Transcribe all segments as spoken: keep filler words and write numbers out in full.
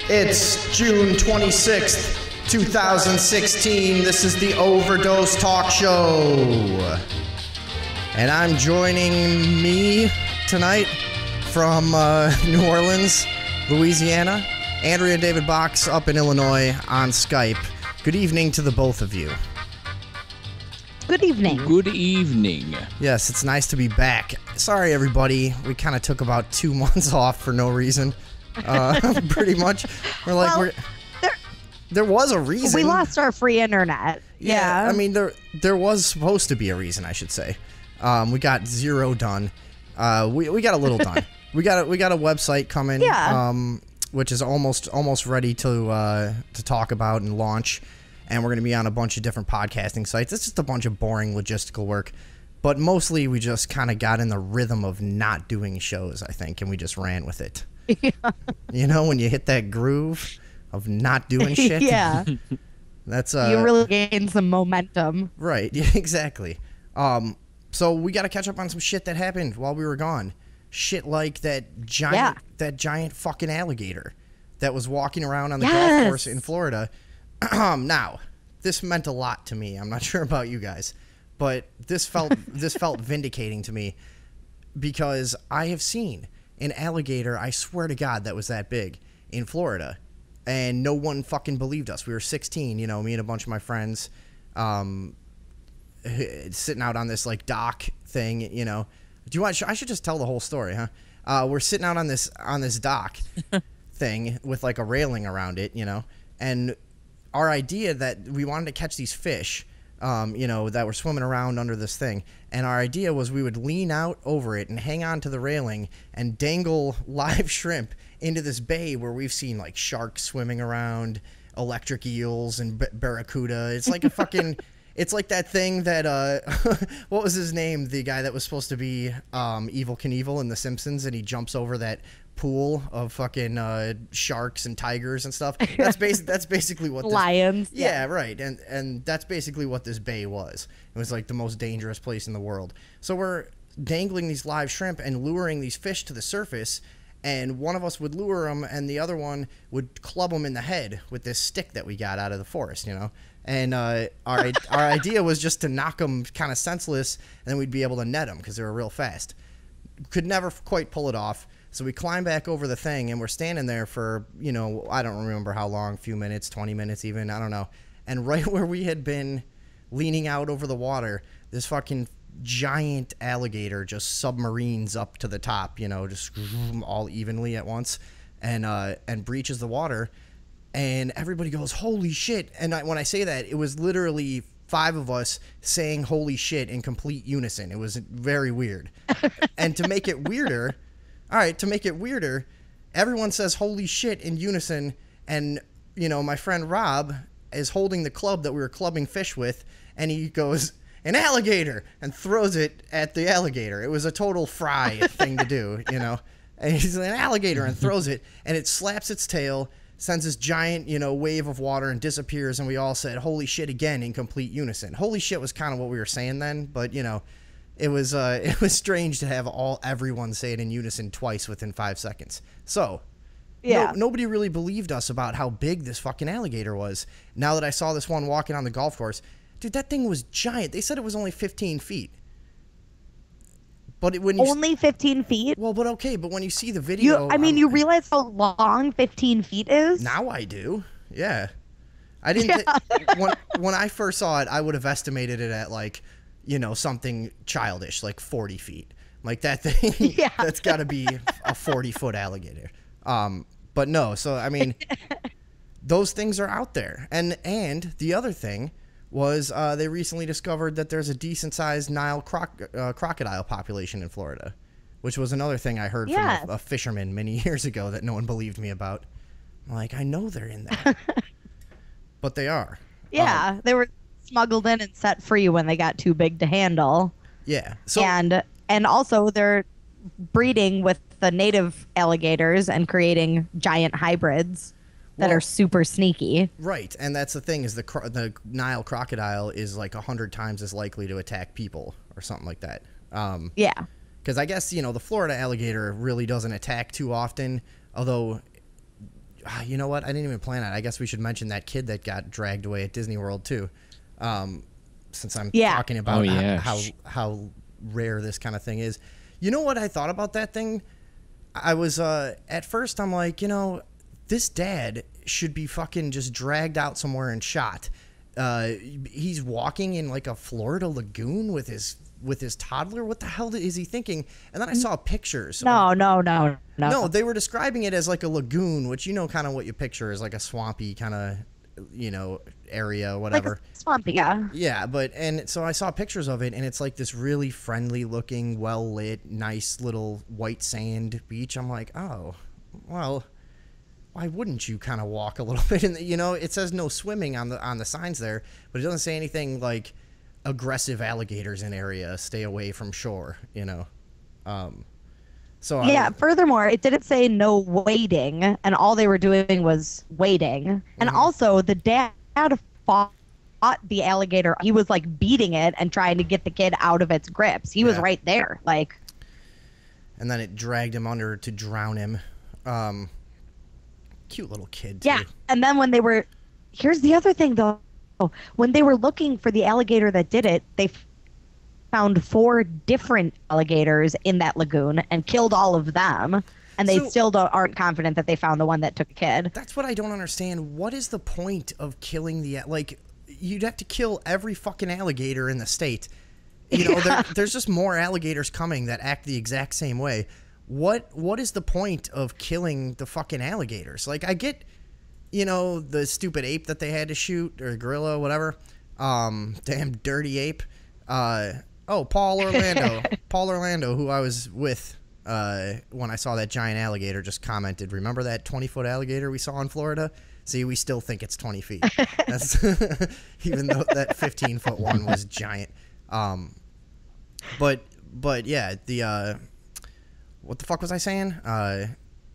It's June twenty-sixth, two thousand sixteen. This is the Overdose Talk Show. And I'm joining me tonight from uh, New Orleans, Louisiana, Andrea and David Box up in Illinois on Skype. Good evening to the both of you. Good evening. Good evening. Yes, it's nice to be back. Sorry, everybody. We kind of took about two months off for no reason. Uh, pretty much. We're like, well, we're... There, there was a reason. We lost our free internet. Yeah, yeah. I mean, there there was supposed to be a reason, I should say. Um, we got zero done. Uh, we we got a little done. We got a, we got a website coming. Yeah. Um, which is almost almost ready to uh, to talk about and launch. And we're going to be on a bunch of different podcasting sites. It's just a bunch of boring logistical work. But mostly we just kind of got in the rhythm of not doing shows, I think, and we just ran with it. Yeah. You know, when you hit that groove of not doing shit? Yeah. That's uh, you really gain some momentum. Right, yeah, exactly. Um, so we got to catch up on some shit that happened while we were gone. Shit like that giant, yeah. that giant fucking alligator that was walking around on the yes. golf course in Florida. Now, this meant a lot to me. I'm not sure about you guys, but this felt this felt vindicating to me because I have seen an alligator, I swear to God, that was that big in Florida, and no one fucking believed us. We were sixteen, you know, me and a bunch of my friends, um, sitting out on this like dock thing, you know. Do you want? I should just tell the whole story, huh? Uh, we're sitting out on this on this dock thing with like a railing around it, you know, and our idea that we wanted to catch these fish, um, you know, that were swimming around under this thing. And our idea was we would lean out over it and hang on to the railing and dangle live shrimp into this bay where we've seen like sharks swimming around, electric eels and b- barracuda. It's like a fucking, it's like that thing that, uh, what was his name? The guy that was supposed to be um, Evel Knievel in The Simpsons, and he jumps over that pool of fucking uh, sharks and tigers and stuff. That's basic. That's basically what this, lions. Yeah, yeah, right. And and that's basically what this bay was. It was like the most dangerous place in the world. So we're dangling these live shrimp and luring these fish to the surface, and one of us would lure them, and the other one would club them in the head with this stick that we got out of the forest, you know. And uh, our our idea was just to knock them kind of senseless, and then we'd be able to net them because they were real fast. Could never quite pull it off. So we climb back over the thing, and we're standing there for, you know, I don't remember how long, a few minutes, twenty minutes even, I don't know. And right where we had been leaning out over the water, this fucking giant alligator just submarines up to the top, you know, just all evenly at once, and uh, and breaches the water. And everybody goes, holy shit. And I, when I say that, it was literally five of us saying holy shit in complete unison. It was very weird. And to make it weirder... All right, to make it weirder, everyone says holy shit in unison, and, you know, my friend Rob is holding the club that we were clubbing fish with, and he goes, an alligator, and throws it at the alligator. It was a total Fry thing to do, you know. And he's an alligator and throws it, and it slaps its tail, sends this giant, you know, wave of water and disappears, and we all said holy shit again in complete unison. Holy shit was kind of what we were saying then, but, you know, It was uh, it was strange to have all everyone say it in unison twice within five seconds. So, yeah, no, nobody really believed us about how big this fucking alligator was. Now that I saw this one walking on the golf course, dude, that thing was giant. They said it was only fifteen feet. But it, when you only fifteen feet. Well, but okay, but when you see the video, You, I mean, um, you realize how long fifteen feet is? Now I do. Yeah, I didn't. Yeah. Th- when when I first saw it, I would have estimated it at like, you know, something childish, like forty feet. Like that thing, yeah. That's got to be a forty-foot alligator. Um, but no, so, I mean, those things are out there. And and the other thing was uh, they recently discovered that there's a decent-sized Nile croc- uh, crocodile population in Florida, which was another thing I heard yes. from a, a fisherman many years ago that no one believed me about. I'm like, I know they're in there. But they are. Yeah, um, they were smuggled in and set free when they got too big to handle. Yeah. So, and and also they're breeding with the native alligators and creating giant hybrids that well, are super sneaky. Right, and that's the thing is the cro- the Nile crocodile is like a hundred times as likely to attack people or something like that. Um, yeah. Because I guess, you know, the Florida alligator really doesn't attack too often, although ah, you know what? I didn't even plan it. I guess we should mention that kid that got dragged away at Disney World too. Um, since I'm Yeah. talking about Oh, yeah. how how rare this kind of thing is. You know what I thought about that thing? I was uh, at first I'm like, you know, this dad should be fucking just dragged out somewhere and shot. Uh, he's walking in like a Florida lagoon with his with his toddler. What the hell is he thinking? And then I saw pictures. No, no, no, no. No, they were describing it as like a lagoon, which you know kind of what you picture is like a swampy kind of, you know, area, whatever. Like a swampy, yeah. Yeah, but and so I saw pictures of it, and it's like this really friendly looking, well lit, nice little white sand beach. I'm like, oh, well, why wouldn't you kind of walk a little bit? And you know, it says no swimming on the on the signs there, but it doesn't say anything like aggressive alligators in area, stay away from shore. You know, um, so Yeah. I, Furthermore, it didn't say no waiting, and all they were doing was waiting. And Mhm. also, the dad fought the alligator. He was like beating it and trying to get the kid out of its grips. He was Yeah. right there, like. and then it dragged him under to drown him. Um, cute little kid too. Yeah. And then when they were, here's the other thing though, when they were looking for the alligator that did it, they found four different alligators in that lagoon and killed all of them. And they So- still don't, aren't confident that they found the one that took a kid. That's what I don't understand. What is the point of killing the like? You'd have to kill every fucking alligator in the state. You know, there, there's just more alligators coming that act the exact same way. What What is the point of killing the fucking alligators? Like, I get, you know, the stupid ape that they had to shoot or gorilla, whatever. Um, damn dirty ape. Uh, oh, Paul Orlando. Paul Orlando, who I was with. Uh, when I saw that giant alligator, just commented, remember that twenty foot alligator we saw in Florida? See, we still think it's twenty feet. That's even though that fifteen foot one was giant. Um, but, but yeah, the, uh, what the fuck was I saying? Uh,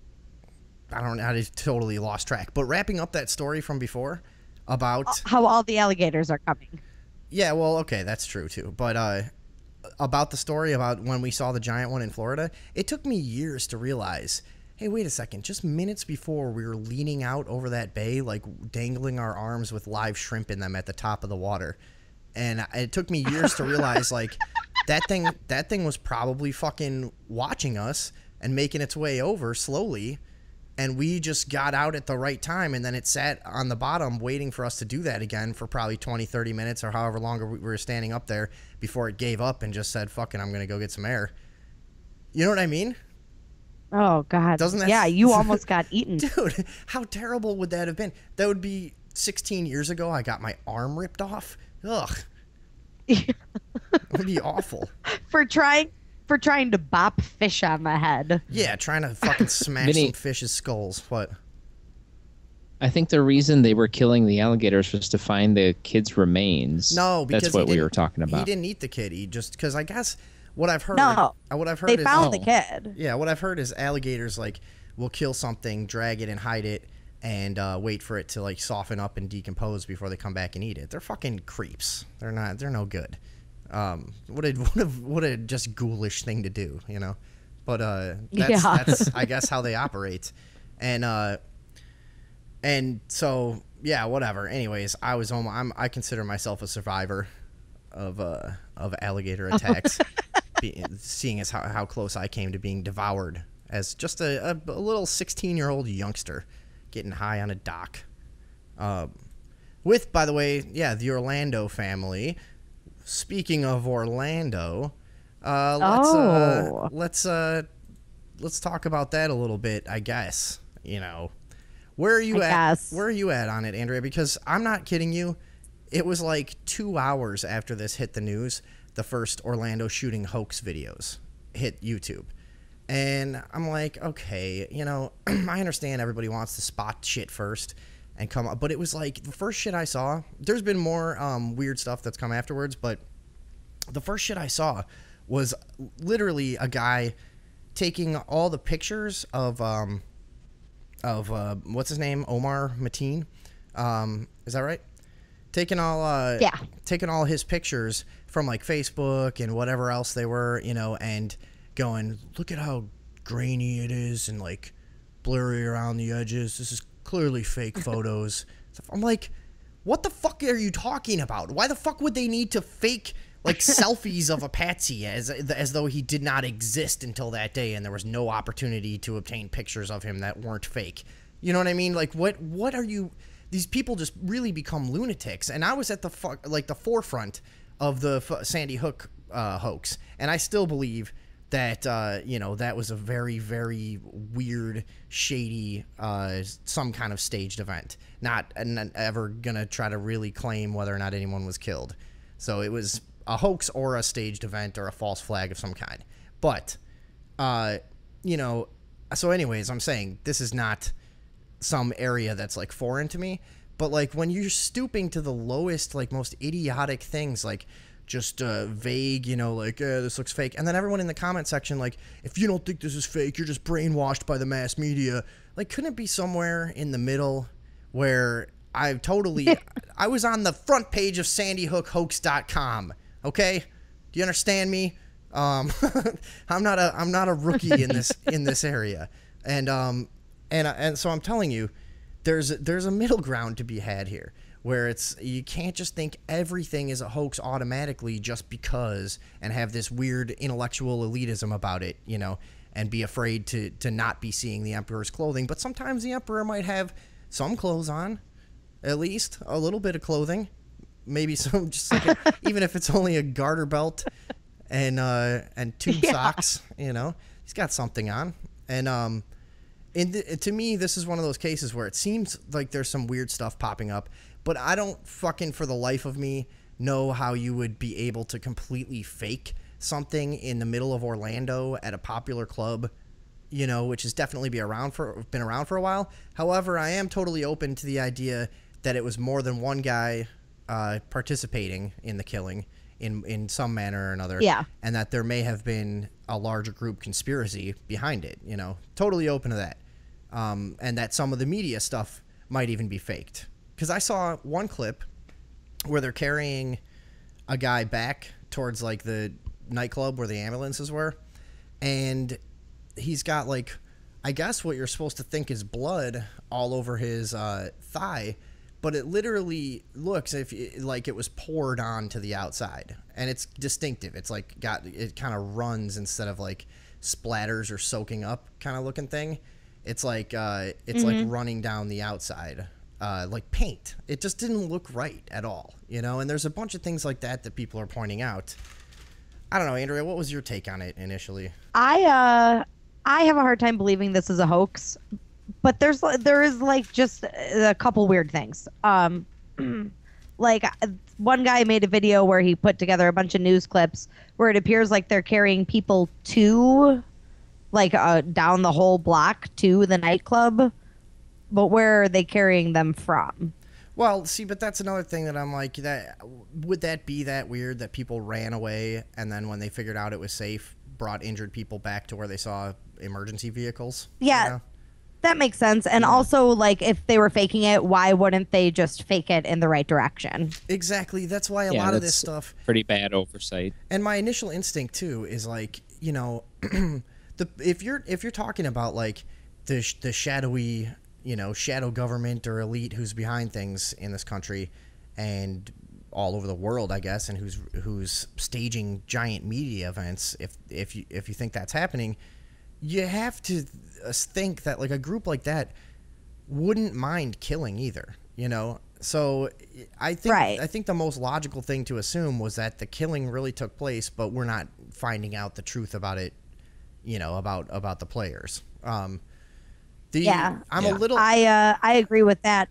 I don't know. I just totally lost track. But wrapping up that story from before about How all the alligators are coming. yeah, well, okay, that's true too. But uh, about the story about when we saw the giant one in Florida, it took me years to realize, hey, wait a second, just minutes before we were leaning out over that bay, like dangling our arms with live shrimp in them at the top of the water. And it took me years to realize, like, that thing that thing was probably fucking watching us and making its way over slowly. And we just got out at the right time, and then it sat on the bottom waiting for us to do that again for probably twenty, thirty minutes or however longer we were standing up there before it gave up and just said, fucking, I'm going to go get some air. You know what I mean? Oh, God. Doesn't that- Yeah, you almost got eaten. Dude, how terrible would that have been? That would be sixteen years ago. I got my arm ripped off. Ugh. It would be awful. for trying for trying to bop fish on the head. Yeah, trying to fucking smash Vinny- some fish's skulls. What? I think the reason they were killing the alligators was to find the kid's remains. No, because that's he what we didn't- were talking about. He didn't eat the kid. He just because I guess what I've heard. No, uh, what I've heard They is found Oh. the kid. yeah. What I've heard is alligators like will kill something, drag it, and hide it, and uh, wait for it to like soften up and decompose before they come back and eat it. They're fucking creeps. They're not. They're no good. Um, what a what a what a just ghoulish thing to do, you know. But uh, that's, Yeah. that's I guess how they operate, and uh, and so yeah, whatever. Anyways, I was almost, I'm I consider myself a survivor of uh of alligator attacks, be, seeing as how how close I came to being devoured as just a, a, a little sixteen year old youngster getting high on a dock. Um, with by the way, yeah, the Orlando family. Speaking of Orlando, uh, let's Oh. uh, let's uh, let's talk about that a little bit. I guess you know where are you I at? guess. Where are you at on it, Andrea? Because I'm not kidding you. It was like two hours after this hit the news, the first Orlando shooting hoax videos hit YouTube, and I'm like, okay, you know, I understand everybody wants to spot shit first. And come up, but it was like the first shit I saw. There's been more um, weird stuff that's come afterwards, but the first shit I saw was literally a guy taking all the pictures of um, of uh, what's his name, Omar Mateen. Um, is that right? Taking all uh, Yeah. taking all his pictures from like Facebook and whatever else they were, you know, and going, look at how grainy it is and like blurry around the edges. This is clearly fake photos. I'm like, what the fuck are you talking about? Why the fuck would they need to fake like selfies of a patsy as as though he did not exist until that day and there was no opportunity to obtain pictures of him that weren't fake? You know what I mean? Like, what what are you? These people just really become lunatics. And I was at the fuck like the forefront of the F- Sandy Hook uh, hoax, and I still believe that uh, you know, that was a very, very weird, shady, uh, some kind of staged event. Not, not ever gonna try to really claim whether or not anyone was killed. So it was a hoax or a staged event or a false flag of some kind. But, uh, you know, so anyways, I'm saying this is not some area that's like foreign to me. But like when you're stooping to the lowest, like most idiotic things, like just uh, vague, you know, like, uh, this looks fake. And then everyone in the comment section, like, if you don't think this is fake, you're just brainwashed by the mass media. Like, couldn't it be somewhere in the middle where I totally, I was on the front page of sandy hook hoax dot com, okay? Do you understand me? Um, I'm not a, I'm not a rookie in this, in this area. And, um, and, and so I'm telling you, there's, there's a middle ground to be had here, where it's, you can't just think everything is a hoax automatically just because, and have this weird intellectual elitism about it, you know, and be afraid to, to not be seeing the Emperor's clothing. But sometimes the Emperor might have some clothes on, at least a little bit of clothing, maybe some, just like a, even if it's only a garter belt and, uh, and tube yeah. socks, you know, he's got something on. And, um, in the, to me, this is one of those cases where it seems like there's some weird stuff popping up, but I don't fucking for the life of me know how you would be able to completely fake something in the middle of Orlando at a popular club, you know, which has definitely be around for been around for a while. However, I am totally open to the idea that it was more than one guy uh, participating in the killing in in some manner or another. Yeah. And that there may have been a larger group conspiracy behind it, you know. Totally open to that. Um, and that some of the media stuff might even be faked. Because I saw one clip where they're carrying a guy back towards, like, the nightclub where the ambulances were. And he's got, like, I guess what you're supposed to think is blood all over his uh, thigh. But it literally looks if like it was poured onto the outside. And it's distinctive. It's, like, got, it kind of runs instead of, like, splatters or soaking up kind of looking thing. It's like, uh, it's mm-hmm. like running down the outside. Uh, like paint. It just didn't look right at all, you know? And there's a bunch of things like that that people are pointing out. I don't know, Andrea, what was your take on it initially? I, uh, I have a hard time believing this is a hoax, but there's, there is like just a couple weird things. Um, like one guy made a video where he put together a bunch of news clips where it appears like they're carrying people to, like, uh, down the whole block to the nightclub. But where are they carrying them from? Well, see, but that's another thing that I'm like, that would that be that weird that people ran away and then when they figured out it was safe, brought injured people back to where they saw emergency vehicles? Yeah, you know? That makes sense. And yeah. also, like, if they were faking it, why wouldn't they just fake it in the right direction? Exactly. That's why a yeah, lot of this stuff... pretty bad oversight. And my initial instinct, too, is like, you know, the if you're if you're talking about, like, the the shadowy... you know, shadow government or elite who's behind things in this country and all over the world, I guess, and who's who's staging giant media events. If if you if you think that's happening, you have to think that like a group like that wouldn't mind killing either. You know, so I think right. I think the most logical thing to assume was that the killing really took place, but we're not finding out the truth about it. You know, about about the players. Um, The, yeah, I'm yeah. a little. I uh, I agree with that.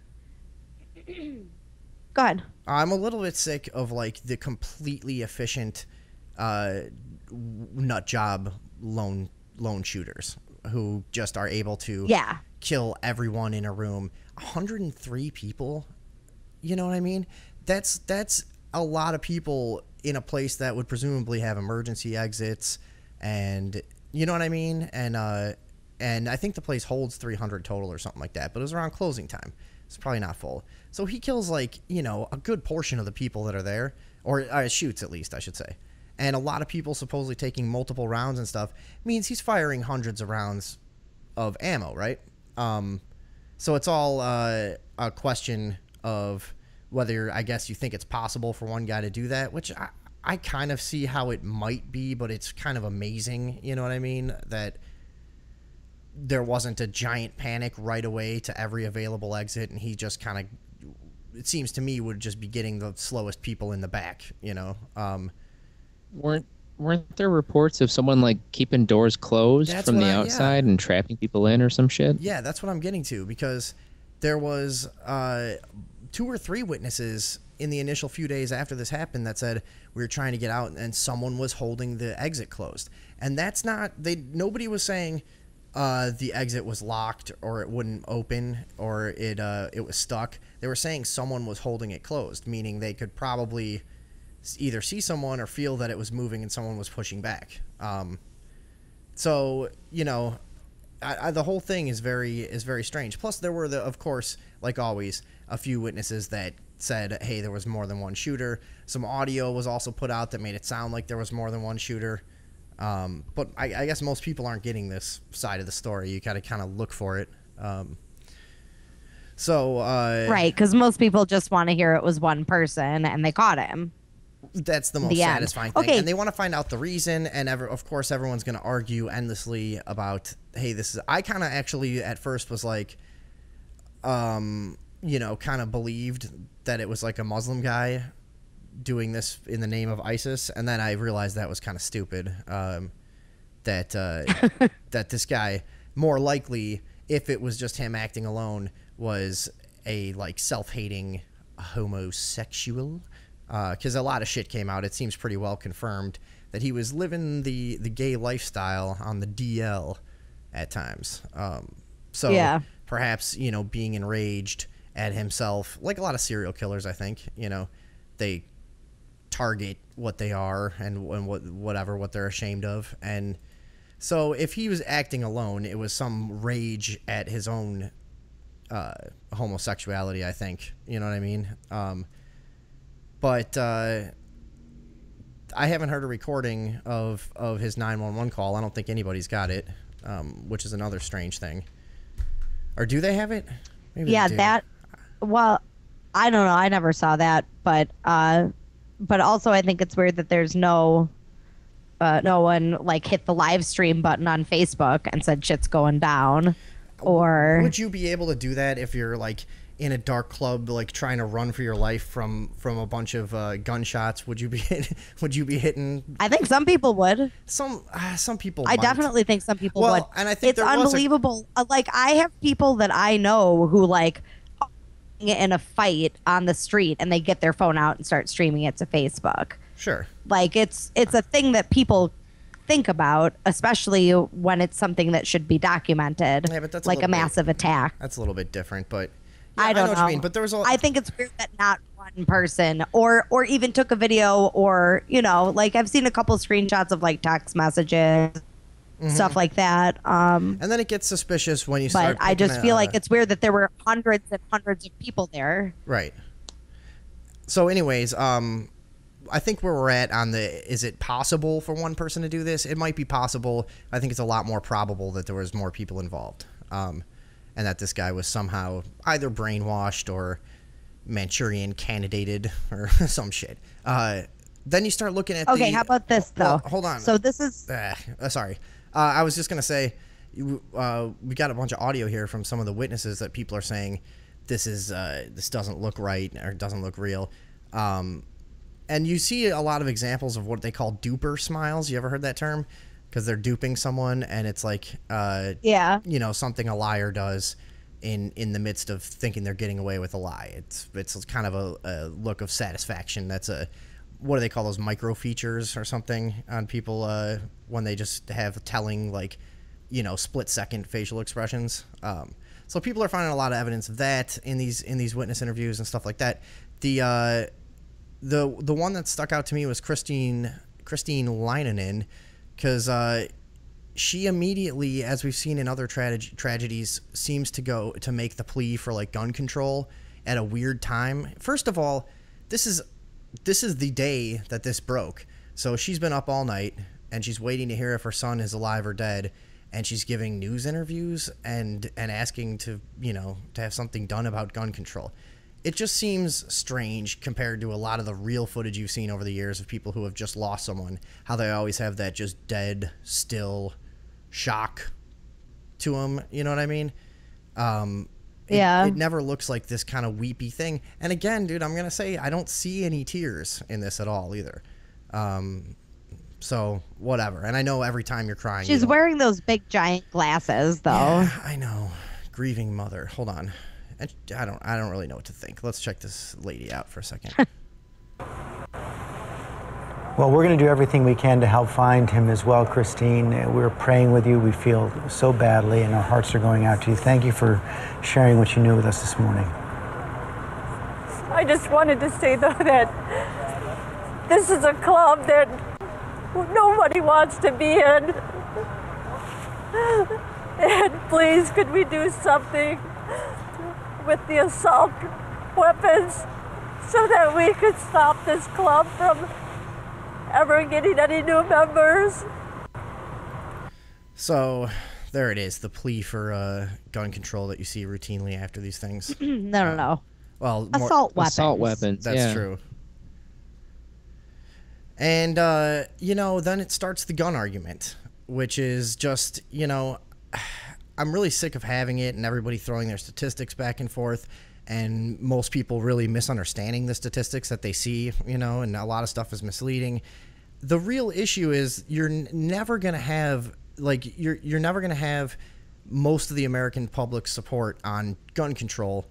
Go ahead. I'm a little bit sick of like the completely efficient, uh, nut job lone lone shooters who just are able to yeah. kill everyone in a room. one hundred three people. You know what I mean? That's that's a lot of people in a place that would presumably have emergency exits, and you know what I mean, and uh. And I think the place holds three hundred total or something like that. But it was around closing time. It's probably not full. So he kills, like, you know, a good portion of the people that are there. Or uh, shoots, at least, I should say. And a lot of people supposedly taking multiple rounds and stuff means he's firing hundreds of rounds of ammo, right? Um, So it's all uh, a question of whether, I guess, you think it's possible for one guy to do that, which I, I kind of see how it might be, but it's kind of amazing, you know what I mean, that there wasn't a giant panic right away to every available exit, and he just kind of, it seems to me, would just be getting the slowest people in the back, you know. Um, weren't weren't there reports of someone like keeping doors closed from the I, outside yeah. and trapping people in or some shit? Yeah, that's what I'm getting to, because there was uh, two or three witnesses in the initial few days after this happened that said we were trying to get out and someone was holding the exit closed. And that's not, they nobody was saying uh, the exit was locked or it wouldn't open or it uh, it was stuck. They were saying someone was holding it closed, meaning they could probably either see someone or feel that it was moving and someone was pushing back. Um, so, you know, I, I, the whole thing is very is very strange. Plus, there were, the, of course, like always, a few witnesses that said, hey, there was more than one shooter. Some audio was also put out that made it sound like there was more than one shooter. Um, but I, I guess most people aren't getting this side of the story. You got to kind of look for it. Um, so uh, right, because most people just want to hear it was one person and they caught him. That's the most the satisfying thing. Okay. And they want to find out the reason, and ever, of course, everyone's going to argue endlessly about, hey, this is... I kind of actually, at first, was like, um, you know, kind of believed that it was like a Muslim guy doing this in the name of ISIS, and then I realized that was kind of stupid. Um, that uh, that this guy, more likely, if it was just him acting alone, was a like self-hating homosexual. Because uh, a lot of shit came out. It seems pretty well confirmed that he was living the the gay lifestyle on the D L at times. Um, so yeah. perhaps, you know, being enraged at himself, like a lot of serial killers, I think, you know, they target what they are and, and what whatever what they're ashamed of. And so if he was acting alone, it was some rage at his own uh, homosexuality, I think. You know what I mean? Um, but uh, I haven't heard a recording of, of his nine one one call. I don't think anybody's got it, um, which is another strange thing. Or do they have it? Maybe yeah, they do. that... Well, I don't know. I never saw that, but... Uh, But also, I think it's weird that there's no, uh, no one like hit the live stream button on Facebook and said shit's going down, or would you be able to do that if you're like in a dark club, like trying to run for your life from from a bunch of uh, gunshots? Would you be hit, would you be hitting? I think some people would. Some uh, some people. I might. definitely think some people well, would. And I think it's there was unbelievable. A... Like I have people that I know who like. in a fight on the street and they get their phone out and start streaming it to Facebook. Sure. Like it's it's a thing that people think about, especially when it's something that should be documented. Yeah, but that's like a, a massive bit, attack. That's a little bit different, but yeah, I don't I know, know. what you mean. But there was a I think it's weird that not one person or or even took a video or, you know, like I've seen a couple screenshots of like text messages. Mm-hmm. Stuff like that. Um, and then it gets suspicious when you but start. But I just a, feel uh, like it's weird that there were hundreds and hundreds of people there. Right. So anyways, um, I think where we're at on the, is it possible for one person to do this? It might be possible. I think it's a lot more probable that there was more people involved. Um, and that this guy was somehow either brainwashed or Manchurian candidated or some shit. Uh, then you start looking at okay, the, how about this, though? Well, hold on. So this is... Uh, uh, sorry. Uh, I was just going to say, uh, we got a bunch of audio here from some of the witnesses that people are saying this is uh, this doesn't look right or doesn't look real. Um, and you see a lot of examples of what they call duper smiles. You ever heard that term? Because they're duping someone and it's like, uh, yeah, you know, something a liar does in, in the midst of thinking they're getting away with a lie. It's, it's kind of a, a look of satisfaction. That's a... What do they call those, micro features or something on people uh, when they just have telling, like, you know, split second facial expressions. Um, so people are finding a lot of evidence of that in these in these witness interviews and stuff like that. The uh, the the one that stuck out to me was Christine Christine Leinonen, because uh, she immediately, as we've seen in other tra- tragedies, seems to go to make the plea for like gun control at a weird time. First of all, this is. This is the day that this broke. So she's been up all night, and she's waiting to hear if her son is alive or dead. and she's giving news interviews and and asking to, you know, to have something done about gun control. It just seems strange compared to a lot of the real footage you've seen over the years of people who have just lost someone, how they always have that just dead, still shock to them. You know what I mean? Um, it, yeah. It never looks like this kind of weepy thing. And again, dude, I'm going to say I don't see any tears in this at all either. Um, so whatever. And I know every time you're crying. She's you wearing those big giant glasses, though. Yeah, I know. Grieving mother. Hold on. I don't I don't really know what to think. Let's check this lady out for a second. Well, we're going to do everything we can to help find him as well, Christine. We're praying with you. We feel so badly, and our hearts are going out to you. Thank you for sharing what you knew with us this morning. I just wanted to say, though, that this is a club that nobody wants to be in. And please, could we do something with the assault weapons so that we could stop this club from ever getting any new members? So there it is, the plea for uh, gun control that you see routinely after these things. no, no, no. Well, more, assault weapons. Assault weapons. That's yeah. true. And, uh, you know, then it starts the gun argument, which is just, you know, I'm really sick of having it and everybody throwing their statistics back and forth, and most people really misunderstanding the statistics that they see, you know, and a lot of stuff is misleading. The real issue is you're n- never going to have, like, you're, you're never going to have most of the American public support on gun control,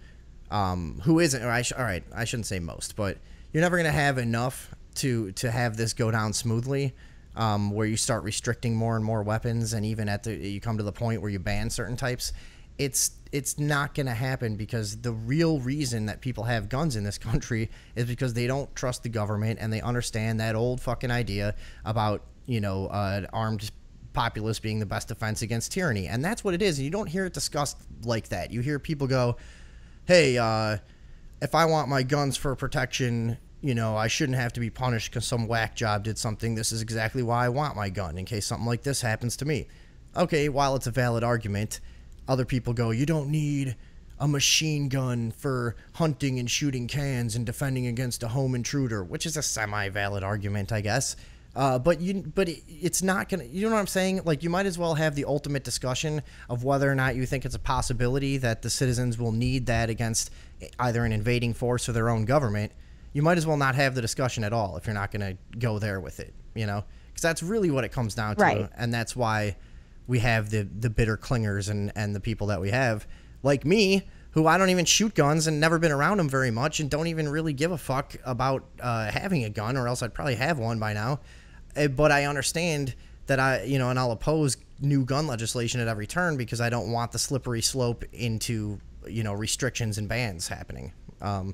um, who isn't, or I sh- all right, I shouldn't say most, but you're never going to have enough to, to have this go down smoothly. Um, where you start restricting more and more weapons, and even at the you come to the point where you ban certain types, it's it's not going to happen, because the real reason that people have guns in this country is because they don't trust the government, and they understand that old fucking idea about, you know, uh, armed populace being the best defense against tyranny, and that's what it is. And you don't hear it discussed like that. You hear people go, "Hey, uh, if I want my guns for protection, you know, I shouldn't have to be punished because some whack job did something. This is exactly why I want my gun, in case something like this happens to me." Okay, while it's a valid argument, other people go, "You don't need a machine gun for hunting and shooting cans and defending against a home intruder," which is a semi-valid argument, I guess. Uh, but you, but it, it's not gonna. You know what I'm saying? Like, you might as well have the ultimate discussion of whether or not you think it's a possibility that the citizens will need that against either an invading force or their own government. You might as well not have the discussion at all if you're not going to go there with it, you know? Because that's really what it comes down to, right. And that's why we have the, the bitter clingers and, and the people that we have, like me, who I don't even shoot guns and never been around them very much and don't even really give a fuck about uh, having a gun, or else I'd probably have one by now. Uh, but I understand that I, you know, and I'll oppose new gun legislation at every turn because I don't want the slippery slope into, you know, restrictions and bans happening. Um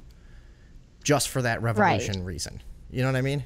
just for that revolution right. reason. You know what I mean?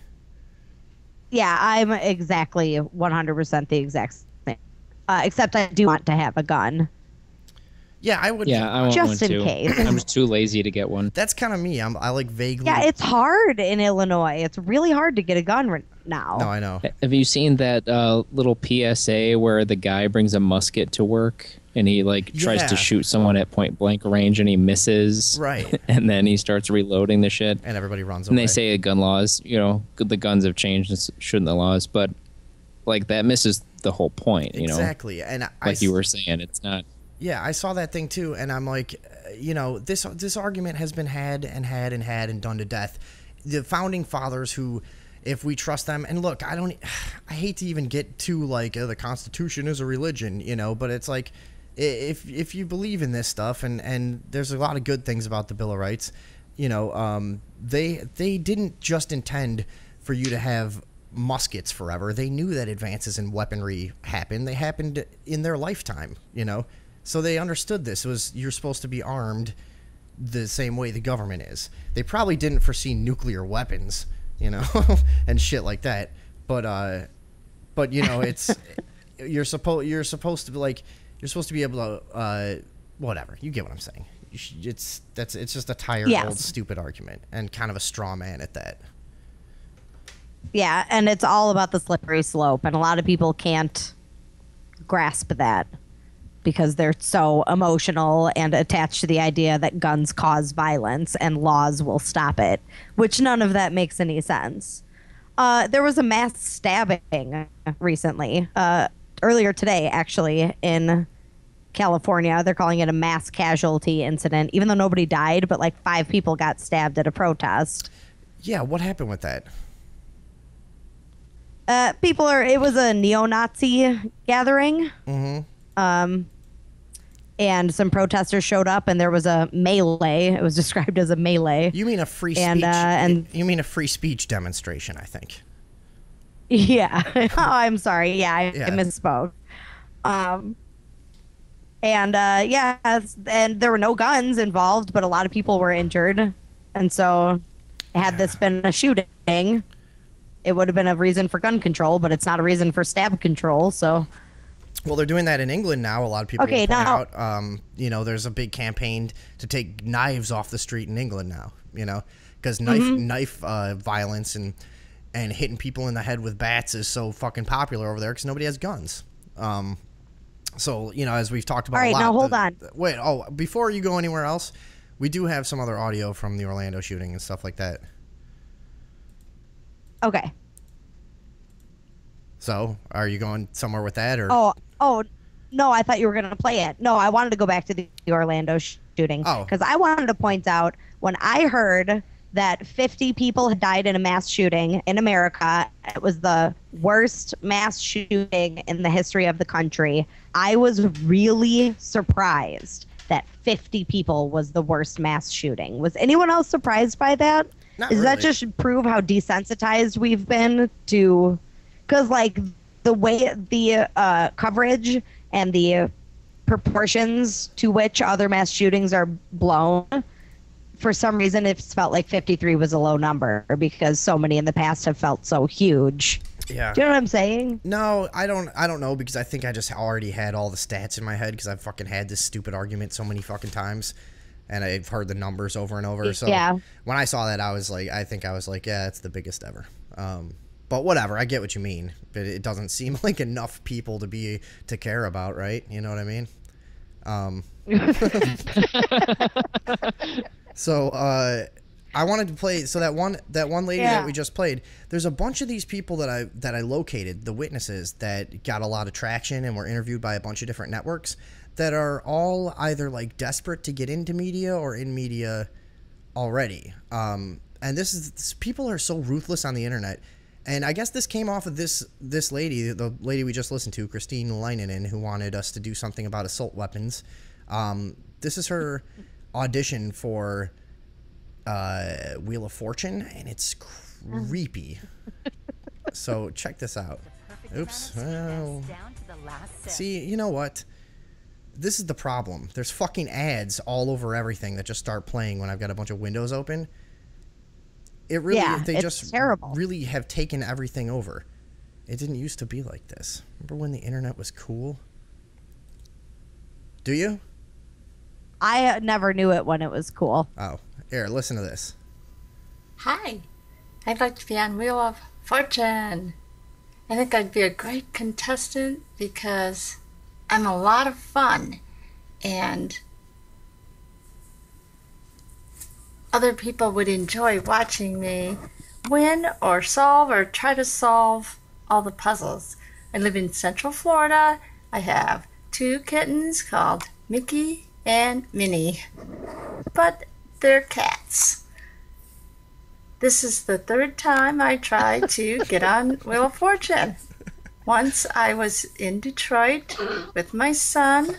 Yeah, I'm exactly one hundred percent the exact same. Uh, except I do want to have a gun. Yeah, I would. Yeah, I want just one in too. case. I'm just too lazy to get one. That's kind of me. I'm, I like vaguely. Yeah, it's hard in Illinois. It's really hard to get a gun right now. No, I know. Have you seen that uh, little P S A where the guy brings a musket to work and he like tries Yeah. to shoot someone at point blank range and he misses? Right. And then he starts reloading the shit. And everybody runs And away. they say gun laws, you know, the guns have changed, and shouldn't the laws? But like that misses the whole point, you know. Exactly. And I, Like I, you were saying, it's not. Yeah, I saw that thing too, and I'm like, uh, you know, this this argument has been had and had and had and done to death. The founding fathers, who, if we trust them, and look, I don't, I hate to even get to like uh, the Constitution is a religion, you know, but it's like, if if you believe in this stuff, and and there's a lot of good things about the Bill of Rights, you know, um, they they didn't just intend for you to have muskets forever. They knew that advances in weaponry happened. They happened in their lifetime, you know. So they understood this. It was, you're supposed to be armed the same way the government is. They probably didn't foresee nuclear weapons, you know, and shit like that. But uh, but you know, it's you're supposed you're supposed to be like you're supposed to be able to uh, whatever. You get what I'm saying. You sh- it's that's it's just a tired Yes. old stupid argument, and kind of a straw man at that. Yeah, and it's all about the slippery slope, and a lot of people can't grasp that because they're so emotional and attached to the idea that guns cause violence and laws will stop it, which none of that makes any sense. Uh, there was a mass stabbing recently, uh, earlier today, actually, in California. They're calling it a mass casualty incident, even though nobody died, but like five people got stabbed at a protest. Yeah, what happened with that? Uh, people are, it was a neo-Nazi gathering. Mm-hmm. Um, and some protesters showed up, and there was a melee. It was described as a melee. You mean a free and, speech? Uh, and you mean a free speech demonstration? I think. Yeah. Oh, I'm sorry. Yeah, I, Yeah. I misspoke. Um, and uh, yeah, and there were no guns involved, but a lot of people were injured, and so had this been a shooting, it would have been a reason for gun control, but it's not a reason for stab control. So. Well, they're doing that in England now. A lot of people Okay, will point now- out, um, you know, there's a big campaign to take knives off the street in England now, you know, because knife Mm-hmm. knife uh, violence and and hitting people in the head with bats is so fucking popular over there because nobody has guns. Um, so, you know, as we've talked about All right, a lot. now hold the- on. Wait, oh, before you go anywhere else, we do have some other audio from the Orlando shooting and stuff like that. Okay. So, are you going somewhere with that, or? Oh, oh, no, I thought you were going to play it. No, I wanted to go back to the Orlando sh- shooting. Oh. Because I wanted to point out when I heard that fifty people had died in a mass shooting in America, it was the worst mass shooting in the history of the country. I was really surprised that fifty people was the worst mass shooting. Was anyone else surprised by that? Not Does that really. just prove how desensitized we've been to... Because, like, the way the uh, coverage and the proportions to which other mass shootings are blown, for some reason it's felt like fifty-three was a low number because so many in the past have felt so huge. Yeah. Do you know what I'm saying? No, I don't. I don't know because I think I just already had all the stats in my head because I've fucking had this stupid argument so many fucking times, and I've heard the numbers over and over. So Yeah. when I saw that, I was like, I think I was like, yeah, it's the biggest ever. Um, but whatever, I get what you mean. But it doesn't seem like enough people to be to care about, right? You know what I mean? Um, so uh, I wanted to play. So that one, that one lady Yeah. that we just played. There's a bunch of these people that I that I located, the witnesses that got a lot of traction and were interviewed by a bunch of different networks that are all either like desperate to get into media or in media already. Um, and this is this, people are so ruthless on the internet. And I guess this came off of this this lady, the lady we just listened to, Christine Leinonen, who wanted us to do something about assault weapons. Um, this is her audition for uh, Wheel of Fortune, and it's creepy. So check this out. Oops. Well, see, you know what? This is the problem. There's fucking ads all over everything that just start playing when I've got a bunch of windows open. It really, Yeah, they it's just terrible. really have taken everything over. It didn't used to be like this. Remember when the internet was cool? Do you? I uh, never knew it when it was cool. Oh, here, listen to this. Hi, I'd like to be on Wheel of Fortune. I think I'd be a great contestant because I'm a lot of fun and other people would enjoy watching me win or solve or try to solve all the puzzles. I live in Central Florida. I have two kittens called Mickey and Minnie, but they're cats. This is the third time I tried to get on Wheel of Fortune. Once I was in Detroit with my son,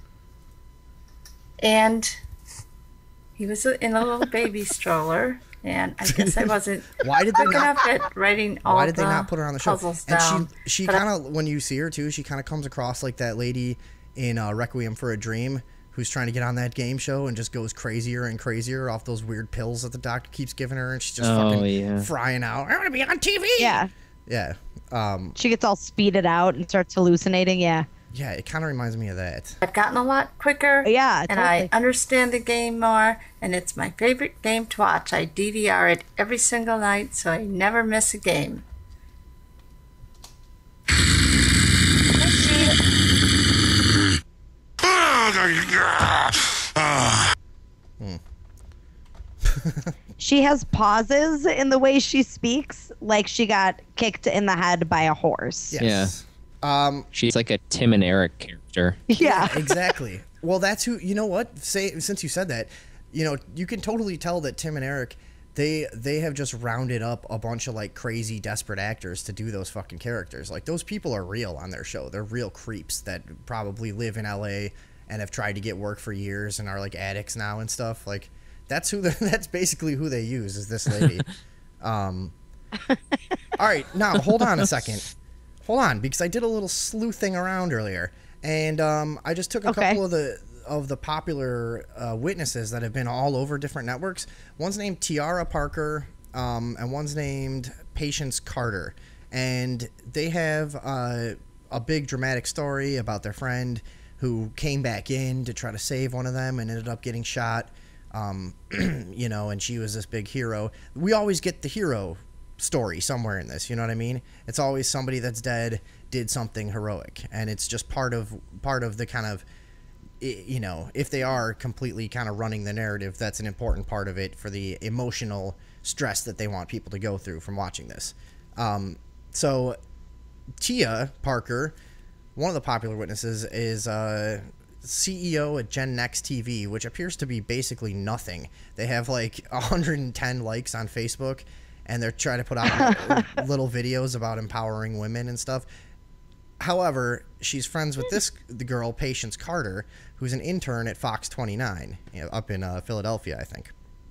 and he was in a little baby stroller, and I guess I wasn't Why did they quick not? enough at writing all Why did the they not put her on the show? puzzles And down. she, she But I- kind of, when you see her too, she kind of comes across like that lady in uh, Requiem for a Dream who's trying to get on that game show and just goes crazier and crazier off those weird pills that the doctor keeps giving her, and she's just Oh, fucking yeah. frying out. I want to be on T V. Yeah. Yeah. Um, She gets all speeded out and starts hallucinating. Yeah. yeah, it kind of reminds me of that. I've gotten a lot quicker. Yeah, And I totally. understand the game more, and it's my favorite game to watch. I D V R it every single night, so I never miss a game. hmm. She has pauses in the way she speaks, like she got kicked in the head by a horse. Yes. Yeah. Um, She's like a Tim and Eric character. Yeah. yeah, exactly. Well, that's who. You know what? Say since you said that, you know, you can totally tell that Tim and Eric, they they have just rounded up a bunch of like crazy, desperate actors to do those fucking characters. Like those people are real on their show. They're real creeps that probably live in L A and have tried to get work for years and are like addicts now and stuff. Like. That's who. The, that's basically who they use is this lady. um, all right, now hold on a second. Hold on, because I did a little sleuthing around earlier, and um, I just took a okay. couple of the of the popular uh, witnesses that have been all over different networks. One's named Tiara Parker, um, and one's named Patience Carter, and they have uh, a big dramatic story about their friend who came back in to try to save one of them and ended up getting shot. Um, you know, and she was this big hero. We always get the hero story somewhere in this, you know what I mean? It's always somebody that's dead did something heroic, and it's just part of part of the kind of, you know, if they are completely kind of running the narrative, that's an important part of it for the emotional stress that they want people to go through from watching this. Um, so Tia Parker, one of the popular witnesses, is uh C E O at Gen Next T V, which appears to be basically nothing. They have like one hundred ten likes on Facebook, and they're trying to put out little videos about empowering women and stuff. However, she's friends with this the girl, Patience Carter, who's an intern at Fox twenty-nine, you know, up in uh, Philadelphia, I think.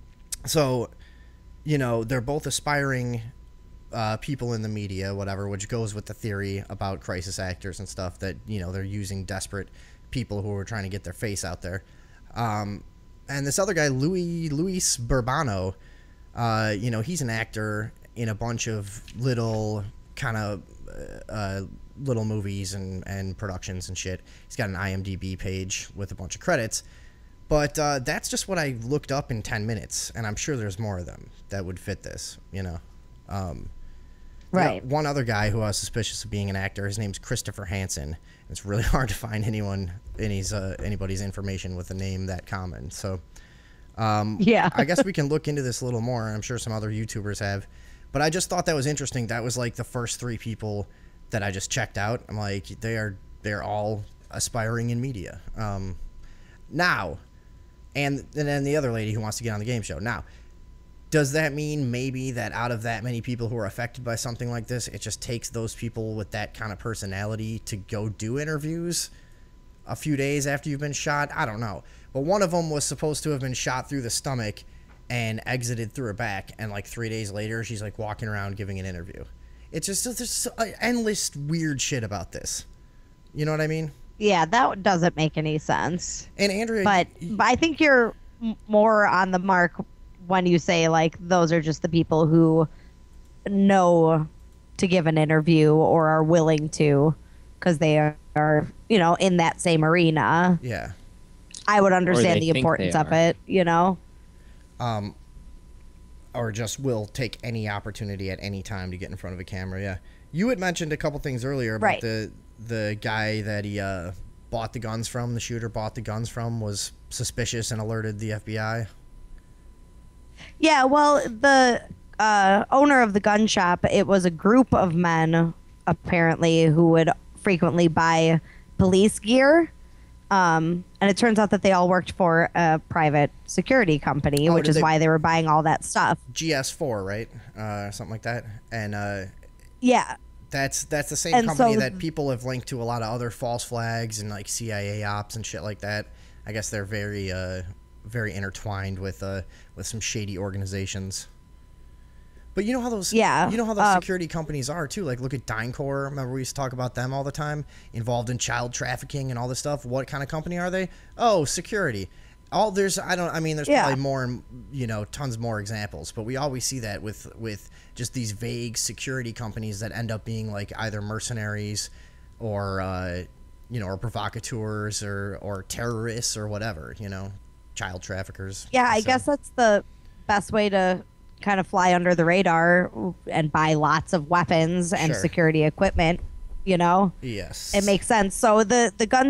So, you know, they're both aspiring uh, people in the media, whatever, which goes with the theory about crisis actors and stuff that, you know, they're using desperate people who are trying to get their face out there. Um, and this other guy, Louis Luis Burbano, uh, you know, he's an actor in a bunch of little kind of uh, little movies and, and productions and shit. He's got an I M D B page with a bunch of credits. But uh, that's just what I looked up in ten minutes, and I'm sure there's more of them that would fit this, you know. Um, right. Yeah, one other guy who I was suspicious of being an actor, his name's Christopher Hansen. It's really hard to find anyone, any's, uh, anybody's information with a name that common. So, um, yeah, I guess we can look into this a little more. I'm sure some other YouTubers have, but I just thought that was interesting. That was like the first three people that I just checked out. I'm like, they are, they're all aspiring in media. Um, now, and, and then the other lady who wants to get on the game show. Now, does that mean maybe that out of that many people who are affected by something like this, it just takes those people with that kind of personality to go do interviews a few days after you've been shot? I don't know. But one of them was supposed to have been shot through the stomach and exited through her back, and like three days later, she's like walking around giving an interview. It's just, there's so, uh, endless weird shit about this. You know what I mean? Yeah, that doesn't make any sense. And Andrea... But, but I think you're m- more on the mark when you say, like, those are just the people who know to give an interview or are willing to because they are, are, you know, in that same arena. Yeah. I would understand the think importance they of are. it, you know? Um, or just will take any opportunity at any time to get in front of a camera, yeah. You had mentioned a couple things earlier about Right. the the guy that he uh, bought the guns from, the shooter bought the guns from, was suspicious and alerted the F B I. Yeah, well, the uh, owner of the gun shop, it was a group of men, apparently, who would frequently buy police gear. Um, and it turns out that they all worked for a private security company, Oh, which did is they- why they were buying all that stuff. G S four, right? Uh, something like that. And uh, Yeah. that's that's the same And company so- that people have linked to a lot of other false flags and like C I A ops and shit like that. I guess they're very uh, very intertwined with uh, with some shady organizations. But you know how those Yeah, you know how those uh, security companies are too. Like look at DynCorp. Remember we used to talk about them all the time, involved in child trafficking and all this stuff. What kind of company are they? Oh, security. All there's I don't I mean there's Yeah. probably more, you know, tons more examples, but we always see that with with just these vague security companies that end up being like either mercenaries or uh, you know, or provocateurs or or terrorists or whatever, you know, child traffickers. Yeah, I So- guess that's the best way to kind of fly under the radar and buy lots of weapons and Sure. security equipment, you know? Yes. It makes sense. So the the guns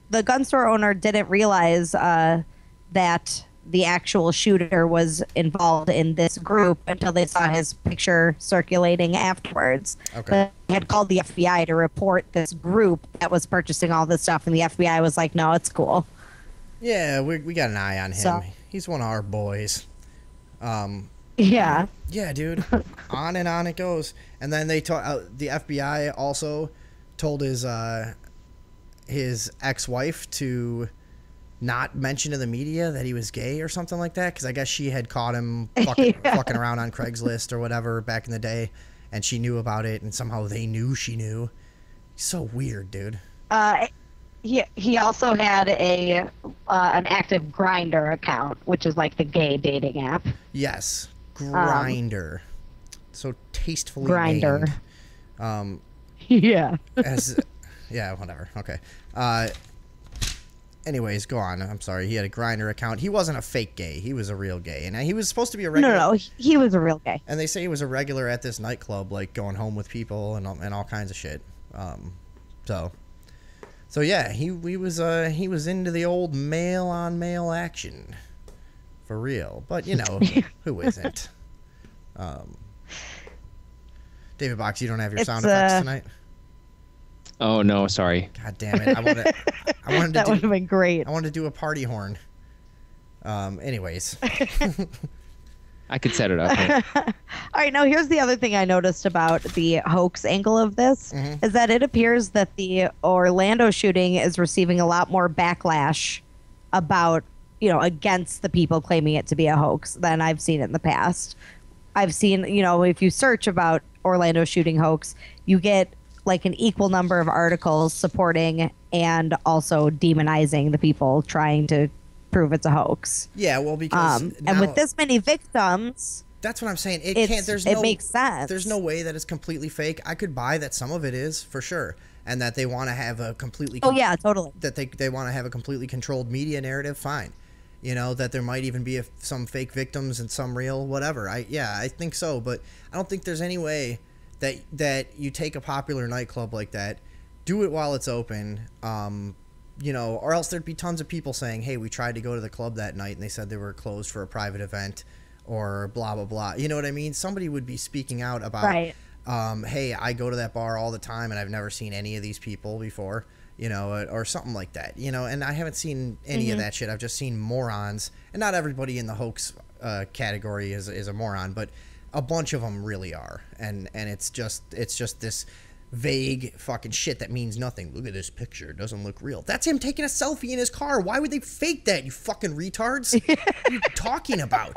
the gun store owner didn't realize uh, that the actual shooter was involved in this group until they saw his picture circulating afterwards. Okay. But they had called the F B I to report this group that was purchasing all this stuff, and the F B I was like, no, it's cool. Yeah, we we got an eye on him. So- He's one of our boys. Um, Yeah. yeah, dude. On and on it goes. And then they told uh, the F B I also told his uh, his ex-wife to not mention to the media that he was gay or something like that, because I guess she had caught him fucking, Yeah. fucking around on Craigslist or whatever back in the day, and she knew about it, and somehow they knew she knew. So weird, dude. Uh, he he also had a uh, an active Grindr account, which is like the gay dating app. Yes, Grinder. so tastefully Grindr. named. Um, Yeah. as yeah, whatever. Okay. Uh, anyways, go on. I'm sorry. He had a Grindr account. He wasn't a fake gay. He was a real gay, and he was supposed to be a No, regular. no, no. He was a real gay. And they say he was a regular at this nightclub, like going home with people and all, and all kinds of shit. Um, so, so yeah, he he was uh he was into the old male on male action, for real. But you know, who isn't? Um, David Box, you don't have your It's, sound effects uh, tonight. Oh no, sorry. God damn it! I wanted I wanted to That do, would have been great. I wanted to do a party horn. Um. Anyways. I could set it up. Here. All right, now here's the other thing I noticed about the hoax angle of this Mhm. is that it appears that the Orlando shooting is receiving a lot more backlash about, you know, against the people claiming it to be a hoax than I've seen in the past. I've seen, you know, if you search about Orlando shooting hoax, you get like an equal number of articles supporting and also demonizing the people trying to prove it's a hoax. Yeah. Well, because Um, now, and with this many victims, that's what I'm saying. It it's, can't. There's it no. makes sense. There's no way that it's completely fake. I could buy that some of it is for sure, and that they want to have a completely. Oh yeah, totally. That they they want to have a completely controlled media narrative. Fine, you know that there might even be a, some fake victims and some real whatever. I yeah, I think so, but I don't think there's any way that that you take a popular nightclub like that, do it while it's open. Um, you know, or else there'd be tons of people saying, "Hey, we tried to go to the club that night and they said they were closed for a private event," or blah blah blah. You know what I mean? Somebody would be speaking out about, Right. um, "Hey, I go to that bar all the time and I've never seen any of these people before," you know, or, or something like that. You know, and I haven't seen any Mm-hmm. of that shit. I've just seen morons, and not everybody in the hoax uh, category is is a moron, but a bunch of them really are, and and it's just it's just this vague fucking shit that means nothing. Look at this picture, it doesn't look real. That's him taking a selfie in his car. Why would they fake that, you fucking retards? What are you talking about?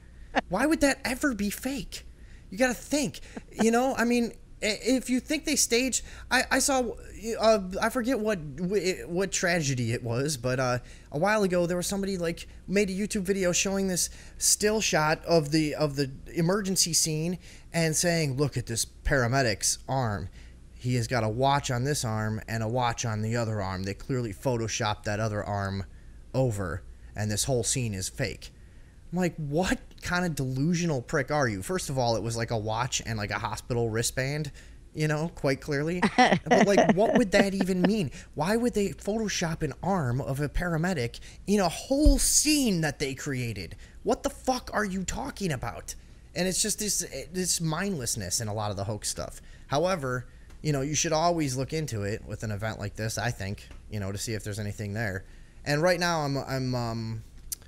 Why would that ever be fake? You gotta think, you know, I mean, i- if you think they staged, I, I saw, uh, I forget what what tragedy it was, but uh, a while ago there was somebody like made a YouTube video showing this still shot of the of the emergency scene and saying, "Look at this paramedic's arm. He has got a watch on this arm and a watch on the other arm. They clearly photoshopped that other arm over, and this whole scene is fake." I'm like, what kind of delusional prick are you? First of all, it was like a watch and like a hospital wristband, you know, quite clearly. But like, what would that even mean? Why would they Photoshop an arm of a paramedic in a whole scene that they created? What the fuck are you talking about? And it's just this this mindlessness in a lot of the hoax stuff. However, you know, you should always look into it with an event like this, I think, you know, to see if there's anything there. And right now I'm I'm um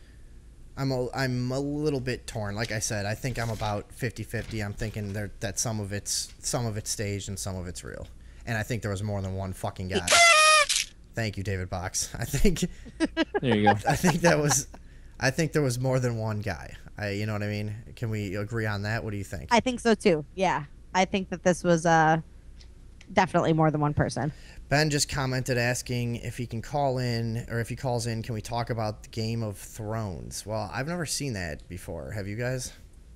I'm a, I'm a little bit torn. Like I said, I think I'm about fifty-fifty. I'm thinking there, that some of it's some of it's staged and some of it's real. And I think there was more than one fucking guy. Thank you, David Box. I think There you go. I think that was I think there was more than one guy. I you know what I mean? Can we agree on that? What do you think? I think so too. Yeah, I think that this was uh, definitely more than one person. Ben just commented asking if he can call in, or if he calls in, can we talk about the Game of Thrones? Well, I've never seen that before. Have you guys?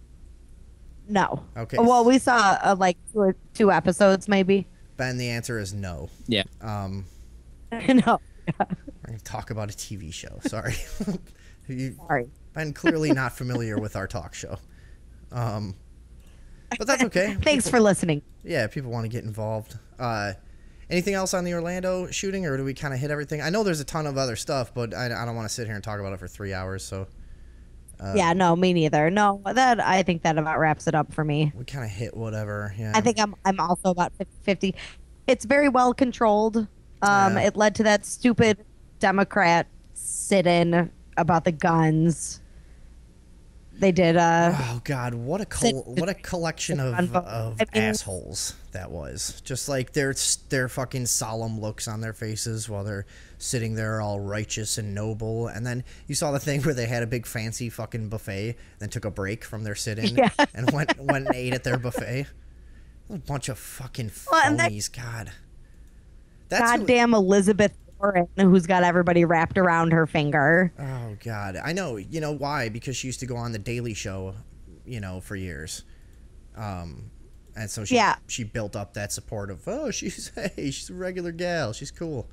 No. Okay. Well, we saw uh, like two, or two episodes, maybe. Ben, the answer is no. Yeah. Um, No. we're going to talk about a T V show. Sorry. you, Sorry. Ben, clearly not familiar with our talk show. Um, but that's okay. Thanks for listening. Yeah, people want to get involved. Uh, Anything else on the Orlando shooting, or do we kind of hit everything? I know there's a ton of other stuff, but I, I don't want to sit here and talk about it for three hours. So. Uh, yeah, no, me neither. No, that I think that about wraps it up for me. We kind of hit whatever. Yeah. I think I'm I'm also about fifty-fifty. It's very well controlled. Um, Yeah. It led to that stupid Democrat sit-in about the guns. They did. Uh, Oh God, what a sit- col- what a collection of, Unvote. of I mean- assholes that was. Just like their their fucking solemn looks on their faces while they're sitting there all righteous and noble. And then you saw the thing where they had a big fancy fucking buffet, then took a break from their sit-in Yeah. and went went and ate at their buffet. A bunch of fucking Well, and that- phonies. God. That's who- goddamn Elizabeth Warren, who's got everybody wrapped around her finger. Oh God, I know. You know why? Because she used to go on the Daily Show, you know, for years, um, and so she Yeah. she built up that support of oh she's hey she's a regular gal, she's cool.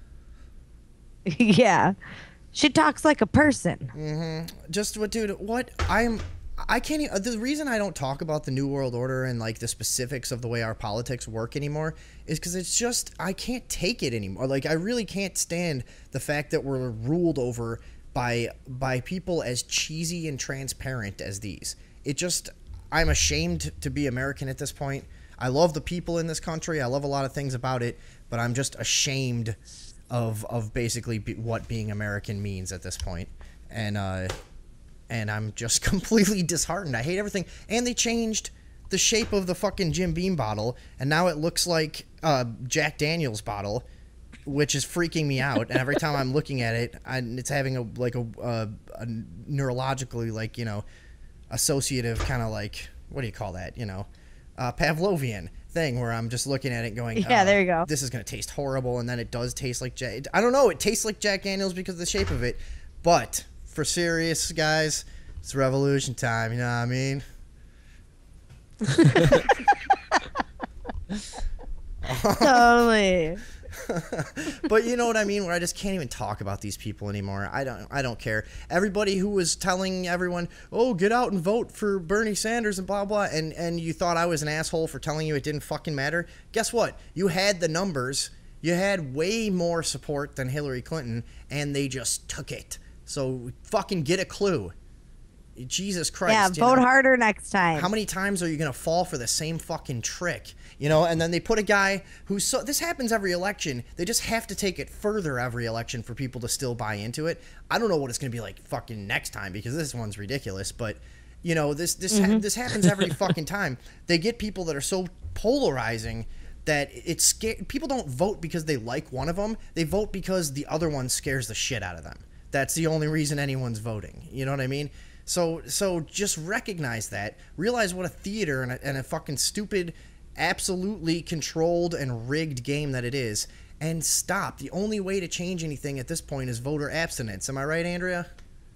Yeah, she talks like a person. Just what, dude? What I'm. I can't even, the reason I don't talk about the New World Order and like the specifics of the way our politics work anymore is because it's just I can't take it anymore. Like I really can't stand the fact that we're ruled over by by people as cheesy and transparent as these. It just I'm ashamed to be American at this point. I love the people in this country. I love a lot of things about it, but I'm just ashamed of of basically be, what being American means at this point. And uh and I'm just completely disheartened. I hate everything. And they changed the shape of the fucking Jim Beam bottle, and now it looks like a Jack Daniels bottle, which is freaking me out. And every time I'm looking at it, I, it's having a like a, a, a neurologically like you know associative kind of like what do you call that? You know, uh, Pavlovian thing where I'm just looking at it going, Yeah, oh, there you go. This is gonna taste horrible, and then it does taste like Jack. I don't know. It tastes like Jack Daniels because of the shape of it, but. For serious, guys, it's revolution time, you know what I mean? Totally. But you know what I mean, where I just can't even talk about these people anymore. I don't I don't care. Everybody who was telling everyone, oh, get out and vote for Bernie Sanders and blah blah, and, and you thought I was an asshole for telling you it didn't fucking matter. Guess what? You had the numbers. You had way more support than Hillary Clinton, and they just took it. So fucking get a clue. Jesus Christ. Yeah, you vote know? harder next time. How many times are you going to fall for the same fucking trick? You know, and then they put a guy who's so... This happens every election. They just have to take it further every election for people to still buy into it. I don't know what it's going to be like fucking next time because this one's ridiculous, but... You know, this this Mm-hmm. ha- this happens every fucking time. They get people that are so polarizing that it's sca- people don't vote because they like one of them. They vote because the other one scares the shit out of them. That's the only reason anyone's voting. You know what I mean? So so just recognize that. Realize what a theater and a, and a fucking stupid, absolutely controlled and rigged game that it is. And stop. The only way to change anything at this point is voter abstinence. Am I right, Andrea?